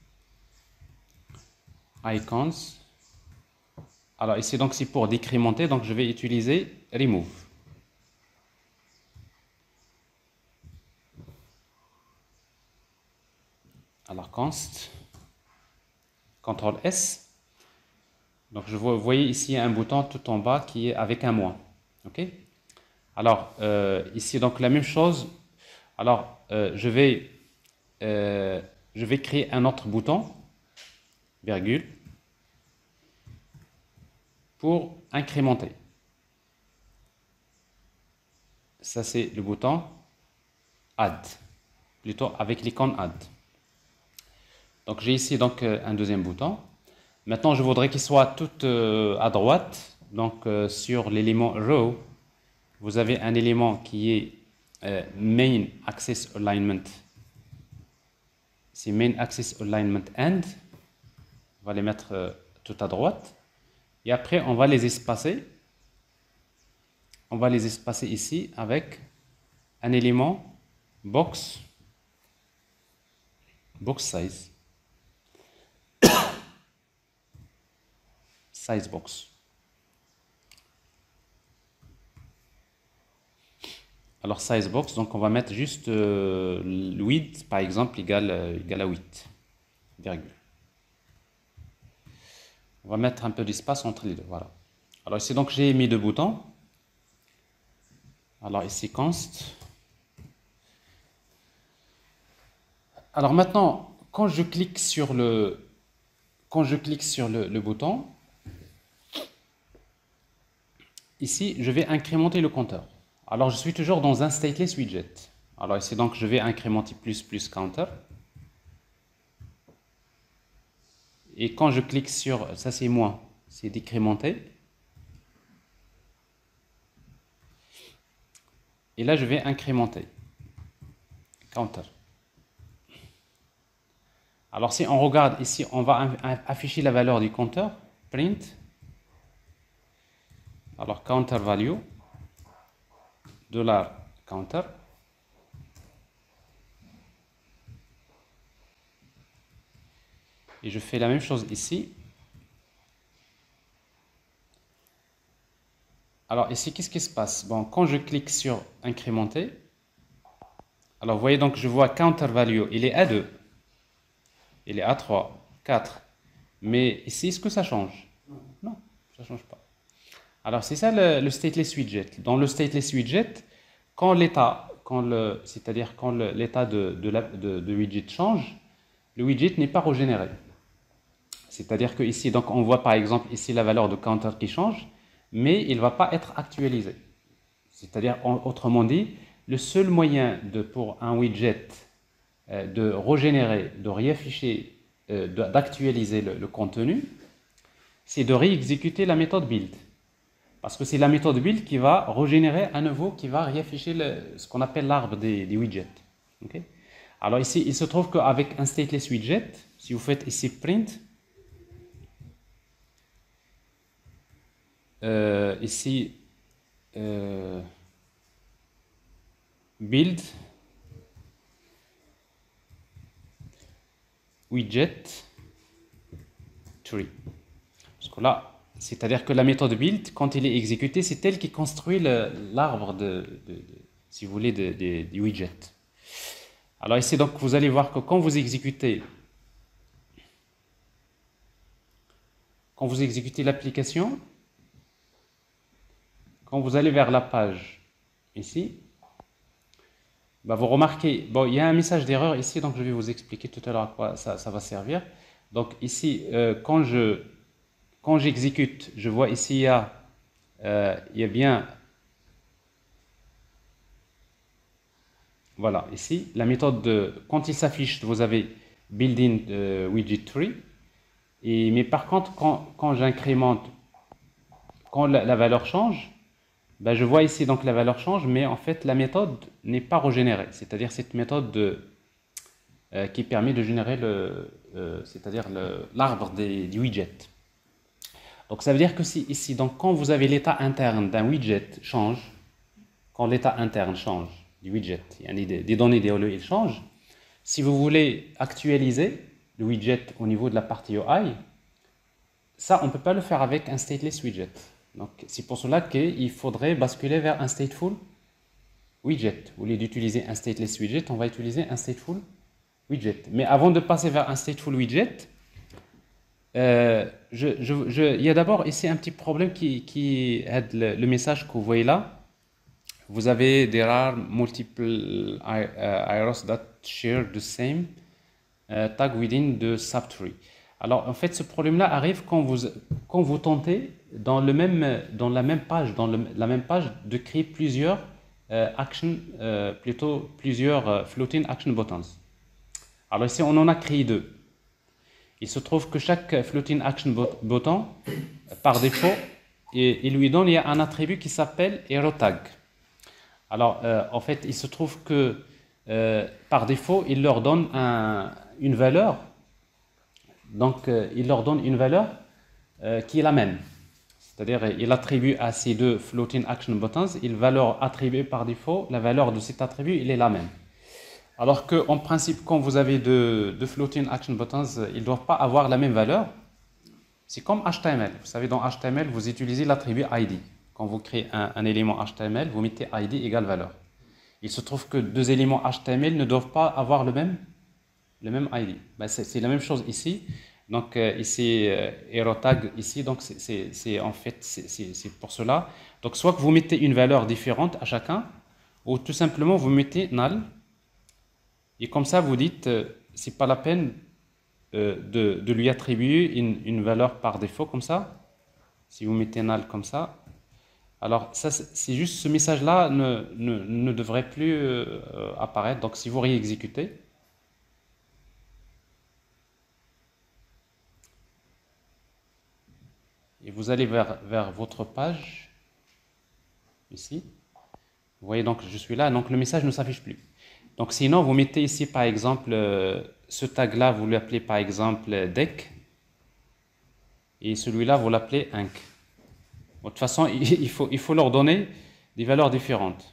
icons. Alors ici donc c'est pour décrémenter, donc je vais utiliser remove. Alors const, CTRL S. Donc vous voyez ici un bouton tout en bas qui est avec un moins. Ok. Alors ici donc la même chose. Alors je vais créer un autre bouton, virgule, pour incrémenter. Ça c'est le bouton add, plutôt avec l'icône add. Donc j'ai ici donc un deuxième bouton. Maintenant je voudrais qu'il soit tout à droite. Donc sur l'élément row, vous avez un élément qui est main axis alignment. C'est main axis alignment end. On va les mettre tout à droite. Et après on va les espacer. On va les espacer ici avec un élément box size. Size box. Alors size box, donc on va mettre juste 8 par exemple égale à 8, virgule. On va mettre un peu d'espace entre les deux. Voilà. Alors ici, donc, j'ai mis deux boutons. Alors ici, const. Alors maintenant, quand je clique sur le bouton, ici, je vais incrémenter le compteur. Alors, je suis toujours dans un stateless widget. Alors ici, donc, je vais incrémenter plus counter. Et quand je clique sur, ça c'est moins, c'est décrémenté. Et là, je vais incrémenter. Counter. Alors si on regarde ici, on va afficher la valeur du compteur. Print. Alors counter value. $counter. Et je fais la même chose ici. Alors ici, qu'est-ce qui se passe? Bon, quand je clique sur incrémenter, alors vous voyez donc, je vois counter value, il est à 2, il est à 3, 4. Mais ici, est-ce que ça change? Non, ça ne change pas. Alors c'est ça le stateless widget. Dans le stateless widget, quand l'état, c'est-à-dire quand l'état de widget change, le widget n'est pas régénéré. C'est-à-dire que ici, donc on voit par exemple ici la valeur de counter qui change, mais il ne va pas être actualisé. C'est-à-dire, autrement dit, le seul moyen pour un widget de régénérer, de réafficher, d'actualiser le contenu, c'est de réexécuter la méthode build. Parce que c'est la méthode build qui va régénérer à nouveau, qui va réafficher ce qu'on appelle l'arbre des widgets. Okay. Alors ici, il se trouve qu'avec un stateless widget, si vous faites ici print, ici, build widget tree. Parce que là, c'est-à-dire que la méthode build, quand il est exécuté, c'est elle qui construit l'arbre si vous voulez, des widgets. Alors ici, donc, vous allez voir que quand vous exécutez l'application, quand vous allez vers la page ici, bah vous remarquez, bon, il y a un message d'erreur ici, donc je vais vous expliquer tout à l'heure à quoi ça va servir. Donc ici, quand j'exécute, je vois ici, il y a bien, voilà, ici, la méthode quand il s'affiche, vous avez built-in widget tree, mais par contre, quand j'incrémente, quand la valeur change, ben je vois ici donc la valeur change, mais en fait la méthode n'est pas régénérée. C'est-à-dire cette méthode qui permet de générer c'est-à-dire l'arbre du widget. Donc ça veut dire que si ici, donc quand vous avez l'état interne d'un widget change, quand l'état interne change du widget, il y a des données DLE, il change. Si vous voulez actualiser le widget au niveau de la partie UI, ça on ne peut pas le faire avec un stateless widget. Donc c'est pour cela qu'il faudrait basculer vers un stateful widget. Au lieu d'utiliser un stateless widget, on va utiliser un stateful widget. Mais avant de passer vers un stateful widget, il y a d'abord ici un petit problème qui aide le message que vous voyez là. Vous avez there are multiple iros that share the same tag within the subtree. Alors en fait ce problème-là arrive quand vous tentez dans la même page de créer plusieurs plusieurs floating action buttons. Alors ici on en a créé deux. Il se trouve que chaque floating action button, par défaut, il lui donne un attribut qui s'appelle HeroTag. Alors, en fait, il se trouve que par défaut, il leur donne une valeur. Donc, il leur donne une valeur qui est la même. C'est-à-dire, il attribue à ces deux floating action buttons, il va leur attribuer par défaut, la valeur de cet attribut, il est la même. Alors qu'en principe, quand vous avez deux floating action buttons, ils ne doivent pas avoir la même valeur. C'est comme HTML. Vous savez, dans HTML, vous utilisez l'attribut ID. Quand vous créez un élément HTML, vous mettez ID égale valeur. Il se trouve que deux éléments HTML ne doivent pas avoir le même ID. Ben c'est la même chose ici. Donc ici, hero tag ici, donc c'est en fait c'est pour cela. Donc soit que vous mettez une valeur différente à chacun, ou tout simplement vous mettez null, et comme ça vous dites c'est pas la peine de lui attribuer une valeur par défaut comme ça. Si vous mettez null comme ça, alors ça c'est juste ce message-là ne devrait plus apparaître. Donc si vous réexécutez, et vous allez vers votre page, ici, vous voyez donc je suis là, donc le message ne s'affiche plus. Donc sinon, vous mettez ici par exemple, ce tag-là, vous l'appelez par exemple deck, et celui-là, vous l'appelez inc. De toute façon, il faut leur donner des valeurs différentes.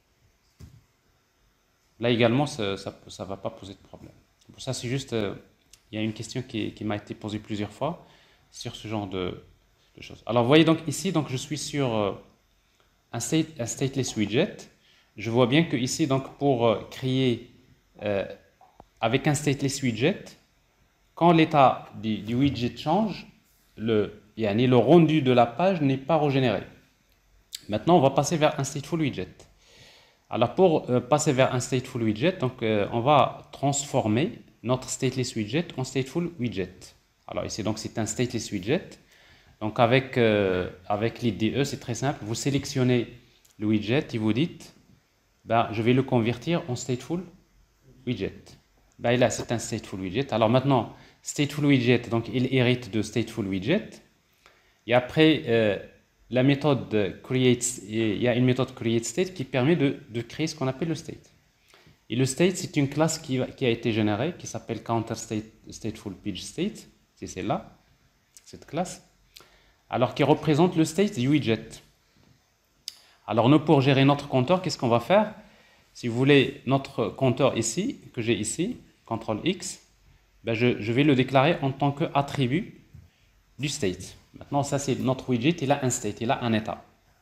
Là également, ça ne va pas poser de problème. Pour ça, c'est juste, il y a une question qui m'a été posée plusieurs fois sur ce genre de choses. Alors, vous voyez donc ici, donc, je suis sur un stateless widget. Je vois bien que ici, donc, pour créer avec un stateless widget, quand l'état du widget change, le rendu de la page n'est pas régénéré. Maintenant, on va passer vers un stateful widget. Alors, pour passer vers un stateful widget, donc, on va transformer notre stateless widget en stateful widget. Alors ici, donc, c'est un stateless widget. Donc, avec l'IDE, c'est très simple. Vous sélectionnez le widget et vous dites, ben, je vais le convertir en stateful widget. Ben, là, c'est un stateful widget. Alors maintenant, stateful widget, donc, il hérite de stateful widget. Et après, la méthode create, il y a une méthode createState qui permet de créer ce qu'on appelle le state. Et le state, c'est une classe qui a été générée, qui s'appelle counterStatefulPageState. C'est celle-là, cette classe. Alors, qui représente le state du widget. Alors, nous, pour gérer notre compteur, qu'est-ce qu'on va faire? Si vous voulez, notre compteur ici, que j'ai ici, CTRL X, ben je vais le déclarer en tant qu'attribut du state. Maintenant, ça, c'est notre widget, il a un state, il a un état.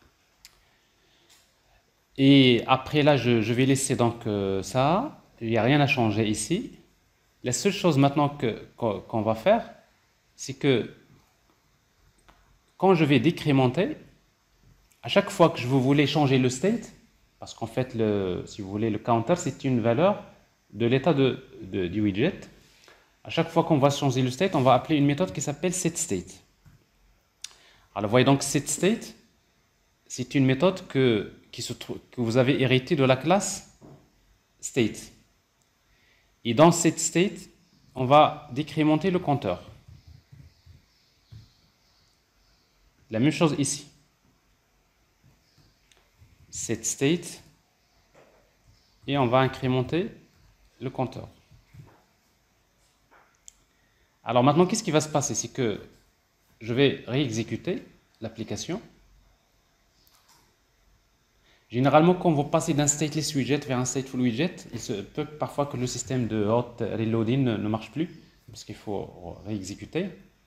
Et après, là, je vais laisser donc ça. Il n'y a rien à changer ici. La seule chose maintenant qu'on va faire, c'est que quand je vais décrémenter, à chaque fois que vous voulez changer le state, parce qu'en fait, si vous voulez, le counter, c'est une valeur de l'état du widget. À chaque fois qu'on va changer le state, on va appeler une méthode qui s'appelle setState. Alors, vous voyez donc setState, c'est une méthode que vous avez héritée de la classe state. Et dans setState, on va décrémenter le compteur. La même chose ici. setState, et on va incrémenter le compteur. Alors maintenant, qu'est-ce qui va se passer? C'est que je vais réexécuter l'application. Généralement, quand vous passez d'un stateless widget vers un stateful widget, il se peut parfois que le système de hot reloading ne marche plus, parce qu'il faut réexécuter.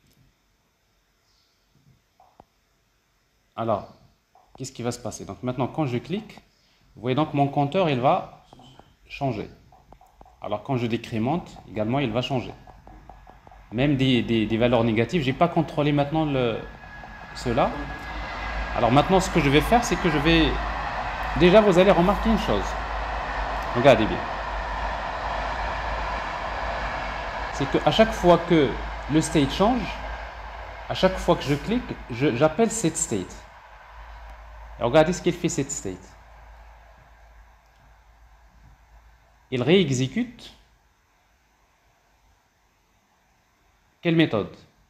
Alors, qu'est-ce qui va se passer? Donc maintenant, quand je clique, vous voyez donc mon compteur, il va changer. Alors quand je décrémente, également, il va changer. Même des valeurs négatives, je n'ai pas contrôlé maintenant cela. Alors maintenant, ce que je vais faire, c'est que je vais... Déjà, vous allez remarquer une chose. Regardez bien. C'est qu'à chaque fois que le state change, à chaque fois que je clique, j'appelle setState. Et regardez ce qu'il fait setState. Il réexécute quelle méthode?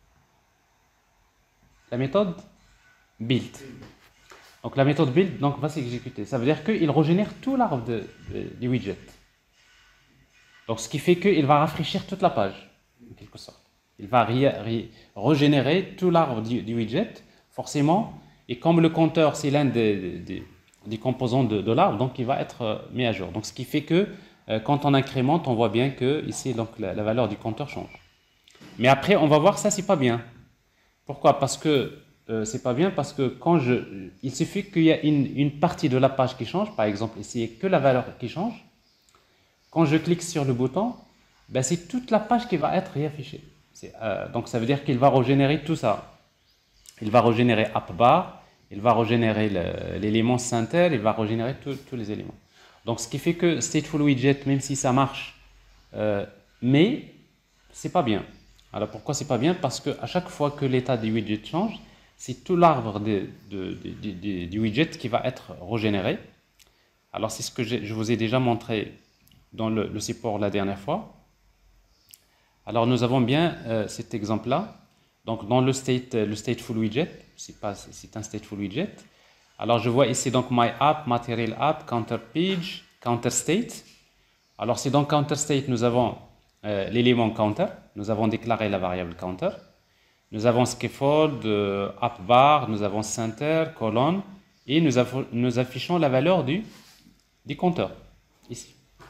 La méthode build. Donc la méthode build va s'exécuter. Ça veut dire qu'il régénère tout l'arbre du widget. Donc ce qui fait qu'il va rafraîchir toute la page, en quelque sorte. Il va régénérer tout l'arbre du widget, forcément. Et comme le compteur, c'est l'un des composants de l'arbre, donc il va être mis à jour. Donc ce qui fait que quand on incrémente, on voit bien que ici, donc, la valeur du compteur change. Mais après, on va voir ça, c'est pas bien. Pourquoi? Parce que c'est pas bien parce que il suffit qu'il y ait une partie de la page qui change, par exemple ici, il n'y a que la valeur qui change. Quand je clique sur le bouton, ben, c'est toute la page qui va être réaffichée. Donc ça veut dire qu'il va régénérer tout ça. Il va régénérer AppBar, il va régénérer l'élément center, il va régénérer tous les éléments. Donc ce qui fait que stateful widget, même si ça marche, mais c'est pas bien. Alors pourquoi c'est pas bien? Parce qu'à chaque fois que l'état du widget change, c'est tout l'arbre du widget qui va être régénéré. Alors c'est ce que je vous ai déjà montré dans le support la dernière fois. Alors nous avons bien cet exemple-là. Donc dans le stateful widget, c'est un stateful widget. Alors je vois ici donc my app, material app, counter page, counter state. Alors c'est dans counter state nous avons l'élément counter. Nous avons déclaré la variable counter. Nous avons scaffold, app bar, nous avons center, colonne et nous affichons la valeur du compteur ici.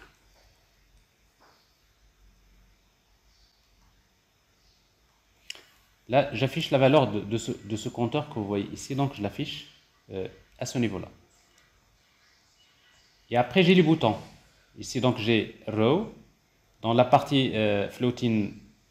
Là, j'affiche la valeur de ce compteur que vous voyez ici, donc je l'affiche à ce niveau-là. Et après, j'ai les boutons. Ici, donc, j'ai row. Dans la partie floating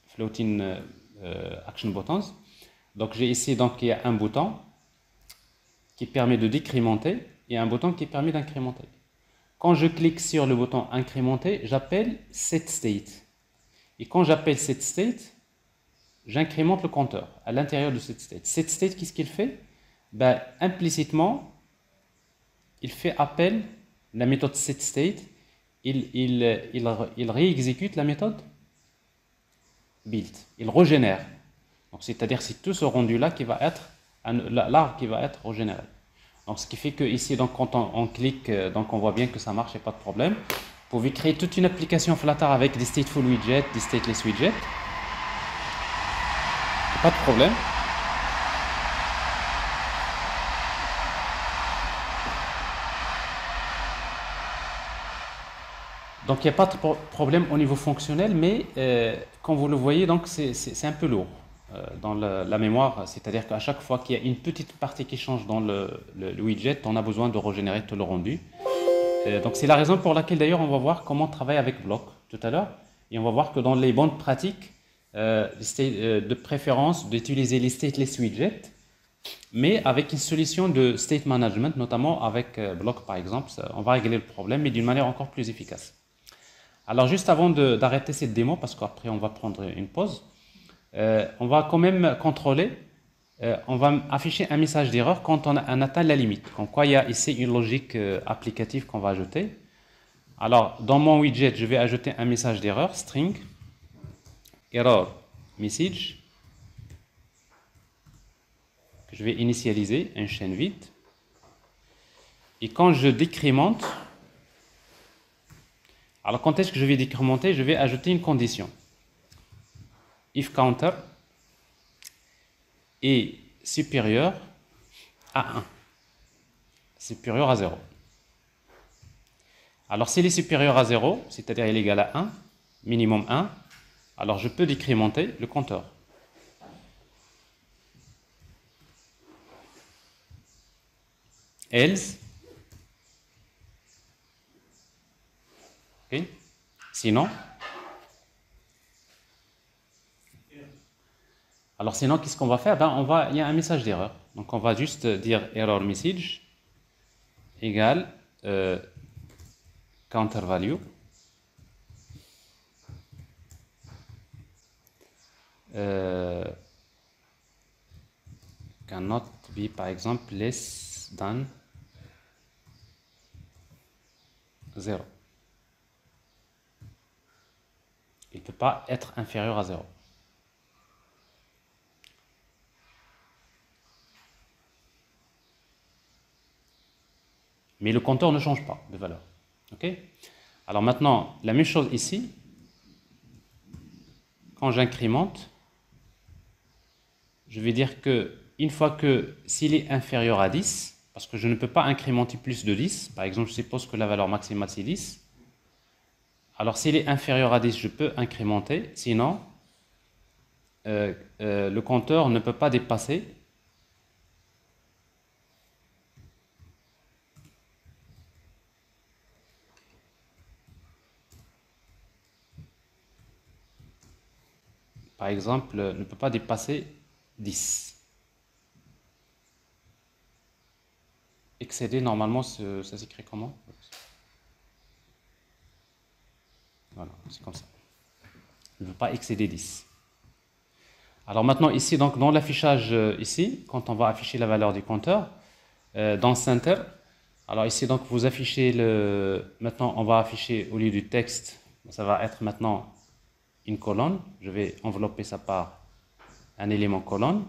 action buttons. Donc, j'ai ici, donc, il y a un bouton qui permet de décrémenter et un bouton qui permet d'incrémenter. Quand je clique sur le bouton incrémenter, j'appelle setState. Et quand j'appelle setState, j'incrémente le compteur à l'intérieur de setState. setState, qu'est-ce qu'il fait? Ben, implicitement, il fait appel à la méthode setState. Il réexécute la méthode build. Il régénère. C'est-à-dire c'est tout ce rendu-là qui va être l'arbre qui va être régénéré. Donc ce qui fait que ici, donc, quand on clique, donc on voit bien que ça marche et pas de problème. Vous pouvez créer toute une application Flutter avec des stateful widgets, des stateless widgets. Pas de problème. Donc il n'y a pas de problème au niveau fonctionnel, mais comme vous le voyez, donc c'est un peu lourd dans la mémoire. C'est-à-dire qu'à chaque fois qu'il y a une petite partie qui change dans le widget, on a besoin de régénérer tout le rendu. Donc c'est la raison pour laquelle d'ailleurs on va voir comment travailler avec Block tout à l'heure. Et on va voir que dans les bonnes pratiques, de préférence d'utiliser les stateless widgets, mais avec une solution de state management, notamment avec Block par exemple, on va régler le problème, mais d'une manière encore plus efficace. Alors juste avant d'arrêter cette démo, parce qu'après on va prendre une pause, on va quand même contrôler, on va afficher un message d'erreur quand on atteint la limite. Comme quoi il y a ici une logique applicative qu'on va ajouter. Alors dans mon widget, je vais ajouter un message d'erreur, string, error message, que je vais initialiser, une chaîne vide. Et quand je décrémente, alors quand est-ce que je vais décrémenter? Je vais ajouter une condition. If counter est supérieur à 1. Supérieur à 0. Alors s'il est supérieur à 0, c'est-à-dire il est égal à 1, minimum 1, alors je peux décrémenter le compteur. Else, okay. Sinon, alors sinon, qu'est-ce qu'on va faire? Ben, il y a un message d'erreur. Donc on va juste dire error message égale counter value cannot be par exemple less than 0. Il ne peut pas être inférieur à 0. Mais le compteur ne change pas de valeur. Ok? Alors maintenant, la même chose ici. Quand j'incrémente, je vais dire que une fois que s'il est inférieur à 10, parce que je ne peux pas incrémenter plus de 10, par exemple, je suppose que la valeur maximale c'est 10. Alors s'il est inférieur à 10, je peux incrémenter, sinon le compteur ne peut pas dépasser par exemple, ne peut pas dépasser 10. Excéder, normalement, ça s'écrit comment? Voilà, c'est comme ça. Ne peut pas excéder 10. Alors maintenant, ici, donc, dans l'affichage, ici, quand on va afficher la valeur du compteur, dans Center, alors ici, donc, vous affichez maintenant, on va afficher, au lieu du texte, ça va être maintenant une colonne. Je vais envelopper ça par un élément colonne.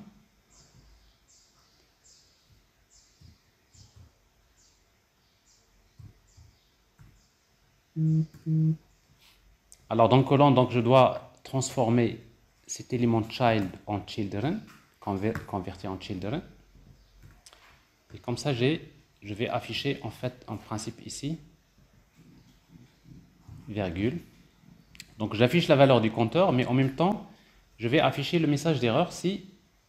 Alors dans colonne, donc, je dois transformer cet élément child en children, convertir en children. Et comme ça, je vais afficher en fait, en principe ici, virgule. Donc j'affiche la valeur du compteur, mais en même temps, je vais afficher le message d'erreur si...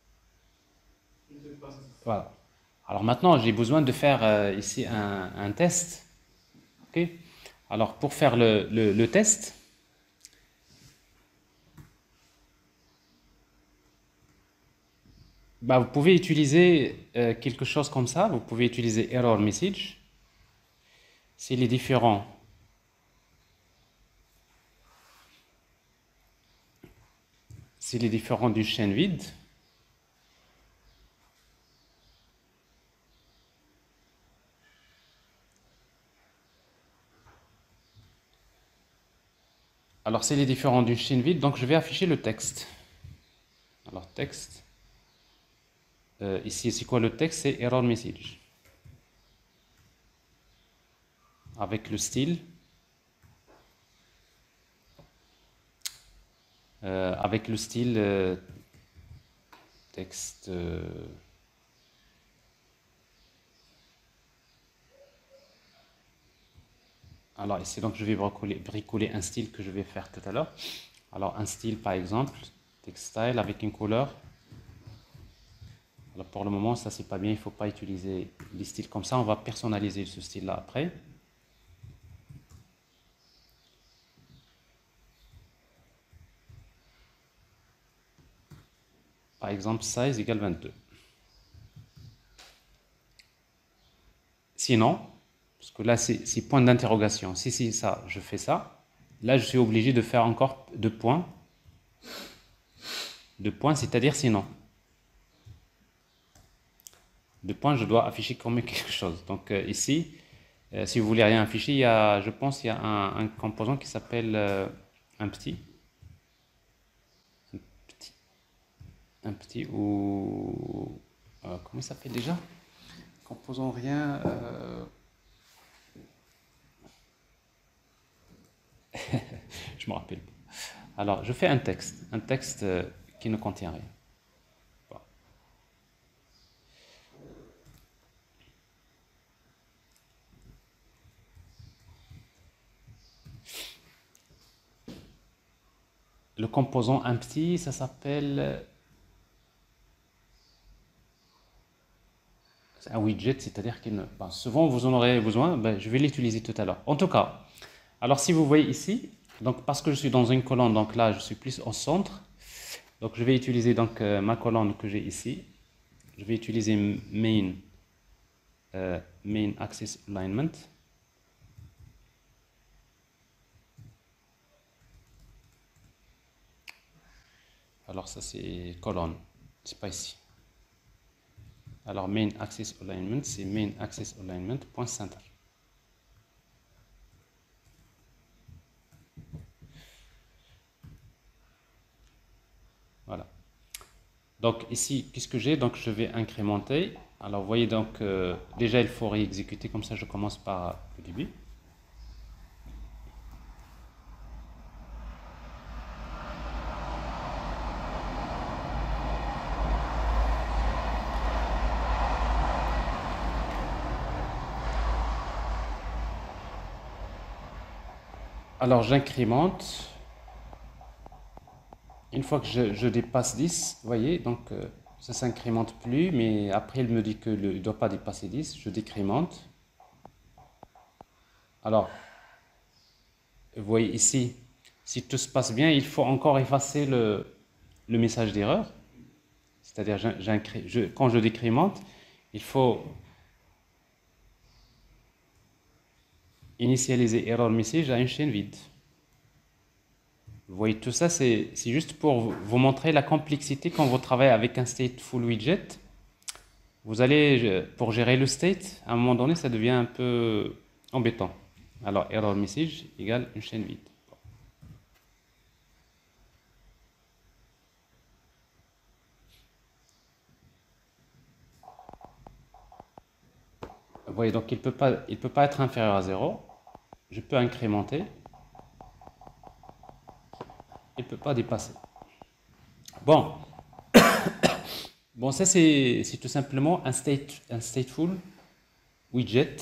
Voilà. Alors maintenant, j'ai besoin de faire ici un test. Ok. Alors pour faire le test, bah, vous pouvez utiliser quelque chose comme ça. Vous pouvez utiliser error message. S'il est différent d'une chaîne vide, alors s'il est différent d'une chaîne vide, donc je vais afficher le texte. Alors texte, ici c'est quoi le texte? C'est error message. Avec le style, texte. Alors ici, donc je vais bricoler un style que je vais faire tout à l'heure. Alors un style par exemple, textile avec une couleur. Alors pour le moment, ça c'est pas bien, il ne faut pas utiliser des styles comme ça. On va personnaliser ce style-là après. Par exemple, size égale 22. Sinon, parce que là c'est point d'interrogation. Si ça, je fais ça. Là, je suis obligé de faire encore deux points. Deux points, c'est-à-dire sinon. Deux points, je dois afficher quand même quelque chose. Donc ici, si vous voulez rien afficher, je pense qu'il y a un composant qui s'appelle un petit. Ou... comment il s'appelle déjà? Composant rien... je me rappelle pas. Alors, je fais un texte qui ne contient rien. Bon. Le composant un petit, ça s'appelle un widget, c'est-à-dire que souvent vous en aurez besoin, je vais l'utiliser tout à l'heure. En tout cas, alors si vous voyez ici, donc parce que je suis dans une colonne, donc là je suis plus au centre, donc je vais utiliser donc ma colonne que j'ai ici. Je vais utiliser main axis alignment. Alors ça c'est colonne, c'est pas ici. Alors main axis alignment, c'est main axis alignment point center. Voilà. Donc ici, qu'est-ce que j'ai? Donc je vais incrémenter. Alors vous voyez donc déjà il faut réexécuter, comme ça je commence par le début. Alors j'incrémente. Une fois que je dépasse 10, vous voyez, donc ça ne s'incrémente plus, mais après il me dit qu'il ne doit pas dépasser 10, je décrémente. Alors, vous voyez ici, si tout se passe bien, il faut encore effacer le message d'erreur, c'est-à-dire quand je décrémente, il faut initialiser error message à une chaîne vide. Vous voyez, tout ça, c'est juste pour vous montrer la complexité quand vous travaillez avec un stateful widget. Vous allez, pour gérer le state, à un moment donné, ça devient un peu embêtant. Alors, error message égale une chaîne vide. Vous voyez, donc il peut pas être inférieur à 0. Je peux incrémenter. Il ne peut pas dépasser. Bon, ça c'est tout simplement un stateful widget.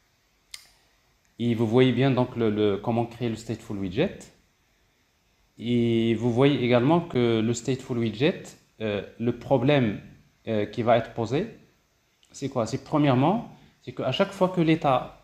Et vous voyez bien donc comment créer le stateful widget. Et vous voyez également que le stateful widget, le problème qui va être posé, c'est quoi? C'est premièrement, c'est qu'à chaque fois que l'état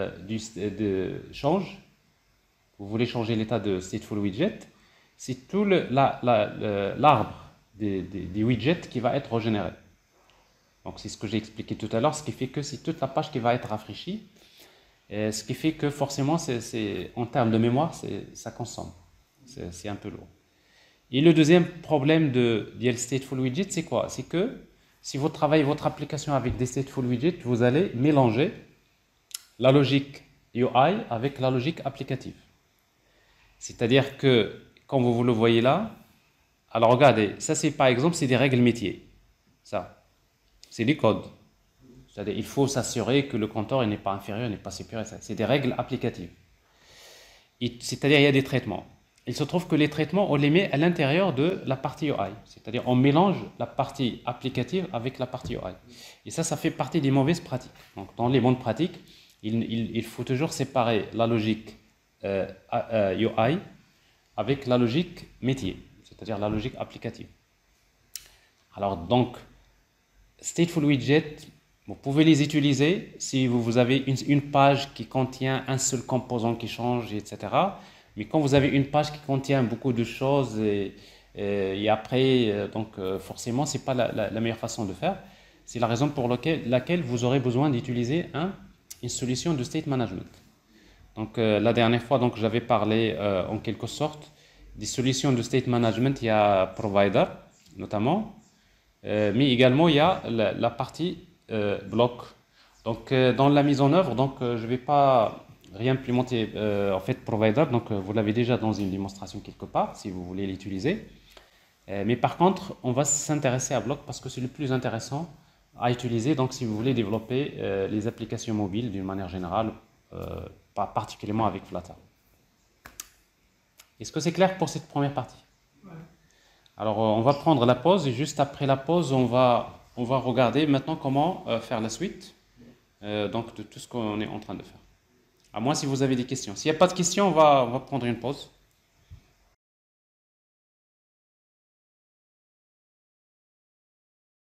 change, vous voulez changer l'état de stateful widget, c'est tout l'arbre des widgets qui va être régénéré. Donc c'est ce que j'ai expliqué tout à l'heure, ce qui fait que c'est toute la page qui va être rafraîchie, et ce qui fait que forcément, en termes de mémoire, ça consomme. C'est un peu lourd. Et le deuxième problème de stateful widget, c'est quoi? C'est que si vous travaillez votre application avec des stateful widgets, vous allez mélanger la logique UI avec la logique applicative. C'est-à-dire que, comme vous le voyez là, alors regardez, ça c'est par exemple, c'est des règles métiers. Ça, c'est des codes. C'est-à-dire il faut s'assurer que le compteur n'est pas inférieur, n'est pas supérieur. C'est des règles applicatives. C'est-à-dire il y a des traitements. Il se trouve que les traitements, on les met à l'intérieur de la partie UI. C'est-à-dire on mélange la partie applicative avec la partie UI. Et ça fait partie des mauvaises pratiques. Donc dans les bonnes pratiques, il faut toujours séparer la logique UI avec la logique métier, c'est-à-dire la logique applicative. Alors donc, stateful widget, vous pouvez les utiliser si vous avez une page qui contient un seul composant qui change, etc. Mais quand vous avez une page qui contient beaucoup de choses et après, forcément, ce n'est pas la meilleure façon de faire. C'est la raison pour laquelle vous aurez besoin d'utiliser une solution de state management. Donc la dernière fois, j'avais parlé en quelque sorte des solutions de state management. Il y a Provider notamment, mais également il y a la partie bloc. Donc dans la mise en œuvre, je ne vais pas réimplémenter en fait Provider. Donc vous l'avez déjà dans une démonstration quelque part si vous voulez l'utiliser. Mais par contre, on va s'intéresser à bloc parce que c'est le plus intéressant à utiliser. Donc si vous voulez développer les applications mobiles d'une manière générale, pas particulièrement avec Flutter. Est-ce que c'est clair pour cette première partie? Ouais. Alors on va prendre la pause et juste après la pause, on va regarder maintenant comment faire la suite de tout ce qu'on est en train de faire. À moins si vous avez des questions. S'il n'y a pas de questions, on va prendre une pause.